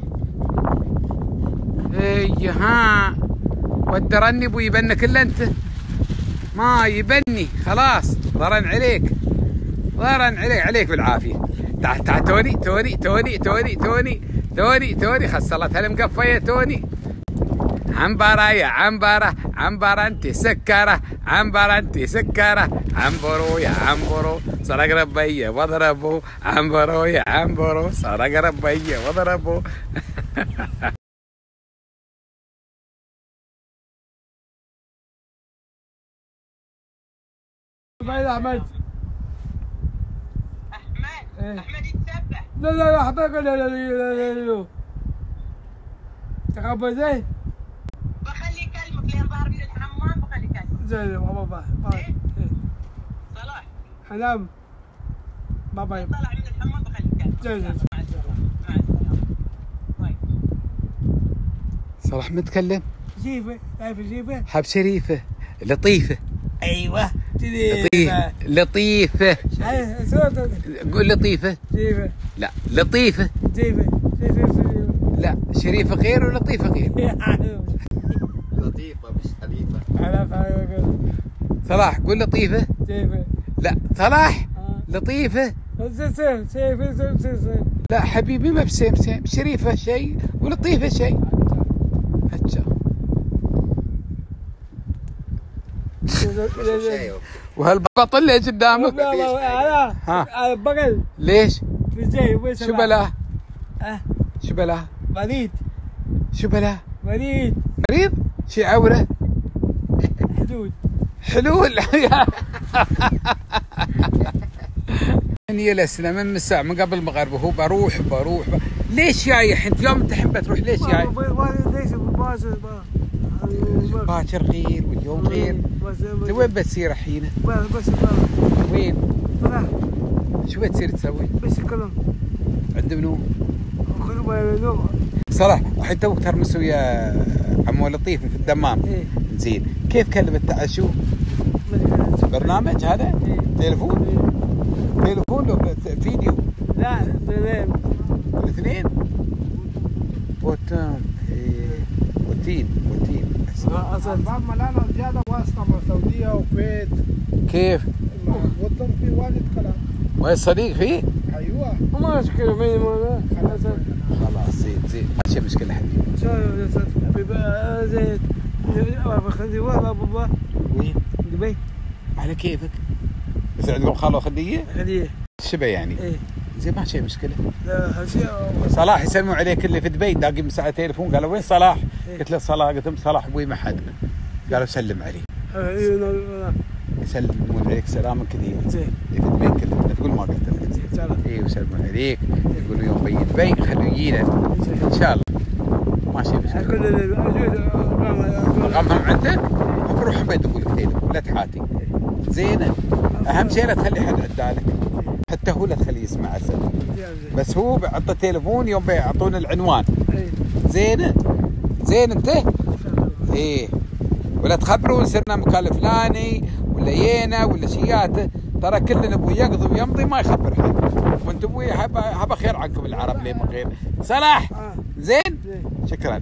اي ها ودرني ابوي يبنك الا انت. ما يبني خلاص. ضرن عليك ضرن عليك بالعافيه. تعال تعال توني توني توني توني توني توني توني. خسلتها المقفه يا توني. عنبرة يا عنبرة، عنبرة انت سكرة، عنبرة انت سكرة. عنبرو يا عنبرو سرق ربي واضربه. عنبرو يا عنبرو سرق ربي واضربه. بعيد احمد. احمد يتسبح. لا احمد لا تقبل زين. بخليه يكلمك لين ظهر من الحمام. بخليه يكلمك زين بابا. صلاح حنام بابا. طلع من الحمام بخليه يكلمك. زين مع السلامة مع السلامة. طيب صلاح متكلم. شريفة تعرف شريفة؟ حب شريفة لطيفة. ايوه لطيفة لطيفة. قول لطيفة. شريفة لا لطيفة. شريفة لا شريفة غير ولطيفة غير. لطيفة مش خليفة. صلاح قول لطيفة. شريفة لا صلاح لطيفة. لا حبيبي ما بسيم سيم. شريفة شيء ولطيفة شيء. هجا. وهالبطل ليش قدامك؟ ها بقل. ليش؟ شو بلاه؟ شو بلاه؟ مريض. شو بلاه؟ مريض. مريض؟ شي عورة؟ حدود. حلول. يلسنا من الساعة من قبل المغرب وهو بروح. ليش جايح انت؟ يوم انت حبة تروح ليش جاي؟ ليش باكر غير واليوم غير. انت وين بتصير الحين؟ بس وين؟ شو بتصير تسوي؟ بس كلام عند منو؟ صلاح الحين توك ترمس ويا عمو لطيف في الدمام. زين كيف كلمت شو؟ برنامج هذا؟ تليفون؟ تليفون لو فيديو؟ لا الاثنين؟ وتم وتين اصلا بعض ملانا زياده واسطه مع السعوديه وكويت. كيف؟ وطن في واجد كلام. وين الصديق فيه؟ ايوه ما مشكله فيني خلاص زين ما في مشكله حبيبي. زين خلي والله بابا. وين؟ دبي. على كيفك. بس عندكم خاله خليه؟ خليه شبه يعني. ايه زين ما شيء مشكله. لا صلاح يسلموا عليك اللي في دبي داقي مساعة تليفون. قالوا وين صلاح؟ قلت له صلاح. قلت لهم صلاح ابوي ما حد. قالوا سلم عليه. يسلمون عليك سلام كثير. زين في دبي كلمتنا تقول ما قلت لك. اي ويسلمون عليك. يقولوا يوم بي دبي خلوا يجينا ان شاء الله. ما شيء مشكله. رقمهم عندك؟ بروح بيت اقول لك تليفون لا تحاتي. زينه اهم شيء لا تخلي حد عدالك. حتى هو لا تخليه يسمع السلام. بس هو بعطى تليفون يوم بيعطون العنوان. زين انت؟ ايه ولا تخبرون سرنا مكان الفلاني ولا يينا ولا شياته. ترى كلنا ابوي يقضي ويمضي ما يخبر حد. وانت ابوي حب خير عنكم العرب ليه من غير. صلاح زين شكرا.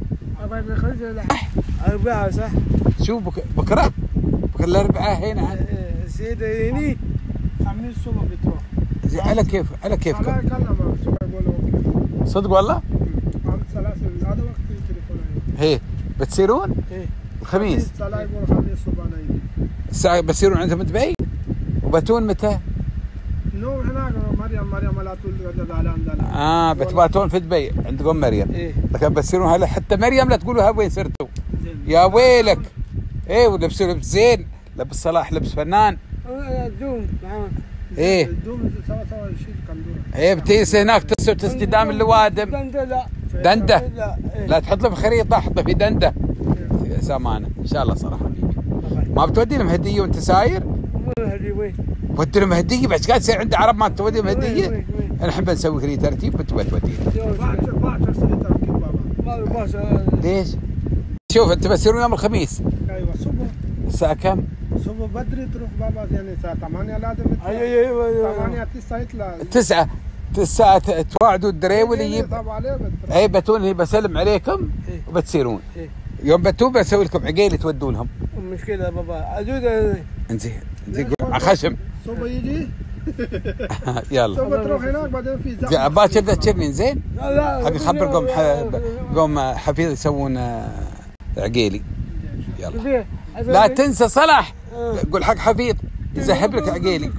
أربعة صح؟ شو بكره الاربعاء هنا سيدة هني 5 الصبح بتروح. زين على كيف على كيفكم. الله يكلمه شو يقولوا. صدق والله؟ عم سلاسل هذا وقت التليفون. هي بتصيرون؟ ايه الخميس لا يقول خميس صبح نايم. الساعة بتصيرون عندهم دبي؟ وبتون متى؟ نو هناك مريم لا تقول على بتباتون في دبي عندكم مريم. ايه لكن بتصيرون هلا حتى مريم لا تقولوا ها وين صرتوا؟ يا ويلك. ايه ولبسوا لبس زين، لبس صلاح لبس فنان. دوم ايه دوم سوا شيء كندوره. ايه بتيس هناك تسوي قدام اللوادم. دنده لا دنده لا لا تحط له في خريطه، حطه في دنده. يا سمانه ان شاء الله صراحه حبيبي. ما بتودي لهم هديه وانت ساير؟ هدي وين؟ ودي لهم هديه بعد قاعد يصير عند عرب ما تودي لهم هديه. نحب نسوي لي ترتيب وانت بتودي باكر سنه تركيب بابا. ما باشا. ليش؟ شوف انت بتصيرون يوم الخميس ايوه صبح. الساعه كم؟ صبح بدري تروح بابا يعني الساعه 8 لازم تطلع. ايوه 8 9 يطلع 9 الساعة تواعدوا الدريولي. اي بتون هي بسلم عليكم وبتصيرون. يوم بتون بسوي لكم عقيل تودوا لهم. المشكلة بابا عدود. انزين خشم. صبح يجي. يلا. صبح تروح هناك بعدين في زحمة. باكر تذكرني زين؟ لا ابي اخبركم قوم حفيظ يسوون عقيلي. يلا لا تنسى صلاح، قول حق حفيظ يذهب لك عقيلي.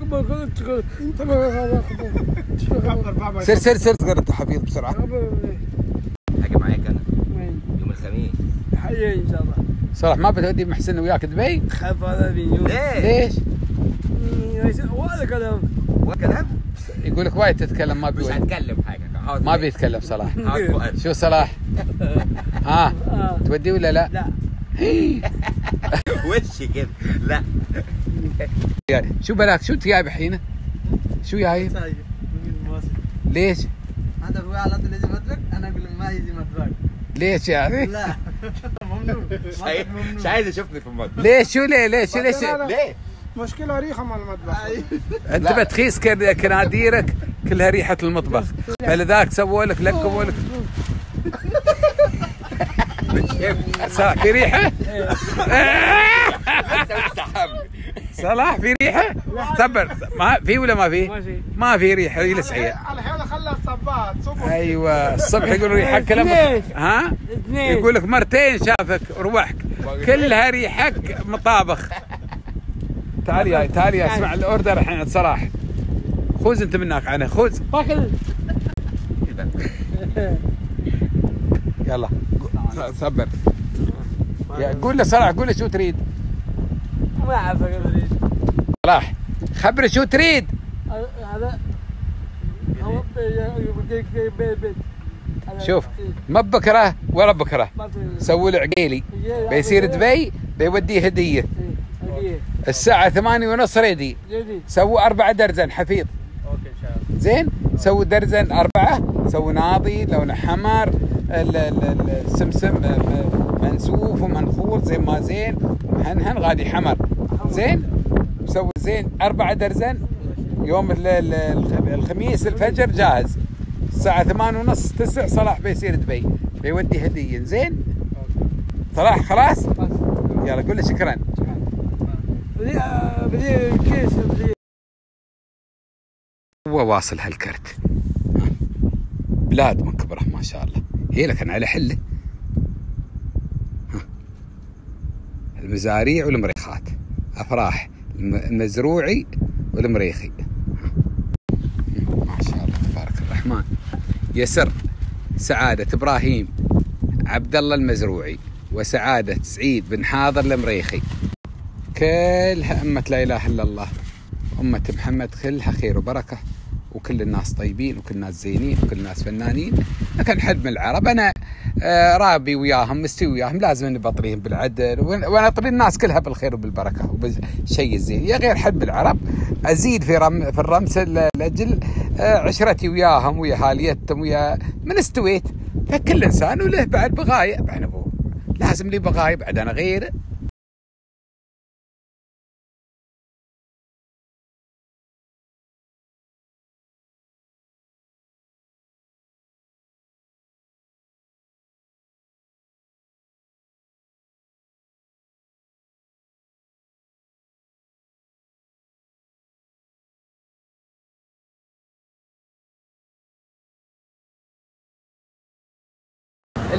سر قرت حفيظ بسرعه. حاجه معاك انا يوم الخميس. حي ان شاء الله. صلاح ما بتودي محسن وياك دبي؟ خاف هذا بيوم. ليش؟ وهذا كلام. وكلام؟ يقول لك وايد تتكلم ما مش بيقول. هتكلم حاجه. ما بيتكلم صلاح. حاضر. شو صلاح؟ ها تودي ولا لا؟ لا. وشي كده لا. شو بلاك شو انت جايب الحين؟ شو جايب؟ ليش؟ هذا هو على طول يجي مدرك، انا اقول ما يجي مدرك. ليش يعني؟ لا ممنوع. مش عايز اشوفني في المطبخ. ليش شو ليش؟ ليه؟ مشكلة ريحة مع المطبخ. انت بتخيس كناديرك كلها ريحة المطبخ، فلذاك سووا لك لكموا لك. صلاح في ريحة؟ صلاح في ريحة؟ صبر ما في ولا ما في؟ ما في ريحة يجلس عيال. الحين خلى الصباط صبح. ايوه الصبح يقول ريحة كلام. ها؟ يقول لك مرتين شافك وروحك كلها ريحك مطابخ. تعال يا اسمع الاوردر الحين عند صلاح. خذ انت منك عنه خذ. يلا صبر. قول له صلاح قول له شو تريد؟ ما اعرف اقول صلاح خبري شو تريد؟ هذا شوف ما بكره ولا بكره سوي له عقيلي بيصير دبي بيوديه هديه الساعة 8:30 ريدي. سووا 4 درزن حفيظ. اوكي ان شاء الله. زين سووا درزن 4 سووا ناضي لونه حمر السمسم منسوف ومنخول زين ما زين ومهنهن غادي حمر زين. سووا زين 4 درزن يوم الخميس الفجر جاهز. الساعة 8:30 9 صلاح بيصير دبي بيودي هدية زين. صلاح خلاص يلا قول له شكرا. بدي كيس بدي. هو واصل هالكرت بلاد من كبره ما شاء الله. هي لكن على حله المزاريع والمريخات افراح المزروعي والمريخي ما شاء الله تبارك الرحمن. يسر سعادة ابراهيم عبد الله المزروعي وسعادة سعيد بن حاضر المريخي كلها أمة لا إله إلا الله. أمة محمد كلها خير وبركة وكل الناس طيبين وكل الناس زينين وكل الناس فنانين. لكن حلم العرب أنا رابي وياهم مستوي وياهم لازم نبطريهم بالعدل ونطري الناس كلها بالخير وبالبركة وبالشيء الزين. يا غير حلم العرب أزيد في الرمس لأجل عشرتي وياهم ويا هاليتهم ويا من استويت. فكل إنسان وله بعد بغاية لازم لي بغاية بعد أنا غير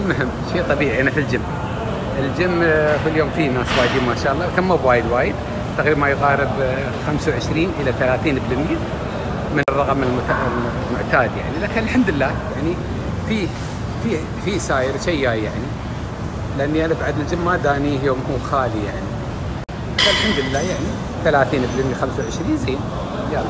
المهم شيء طبيعي انا في الجيم في اليوم فيه ناس وايدين ما شاء الله، كم مو وايد تقريبا ما يقارب 25 الى 30% من الرقم المعتاد يعني، لكن الحمد لله يعني في صاير شيء جاي يعني، لاني انا بعد الجيم ما دانيه يوم هو خالي يعني، فالحمد لله يعني 30% 25 زين. يلا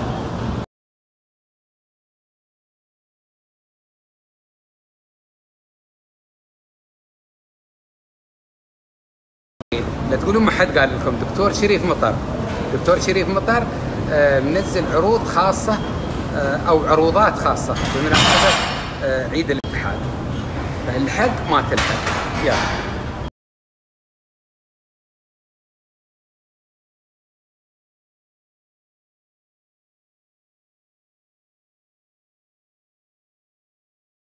لا تقولون ما حد قال لكم. دكتور شريف مطر منزل عروض خاصة أو عروضات خاصة بمناسبة عيد الاتحاد، فالحق ما تلحق. يلا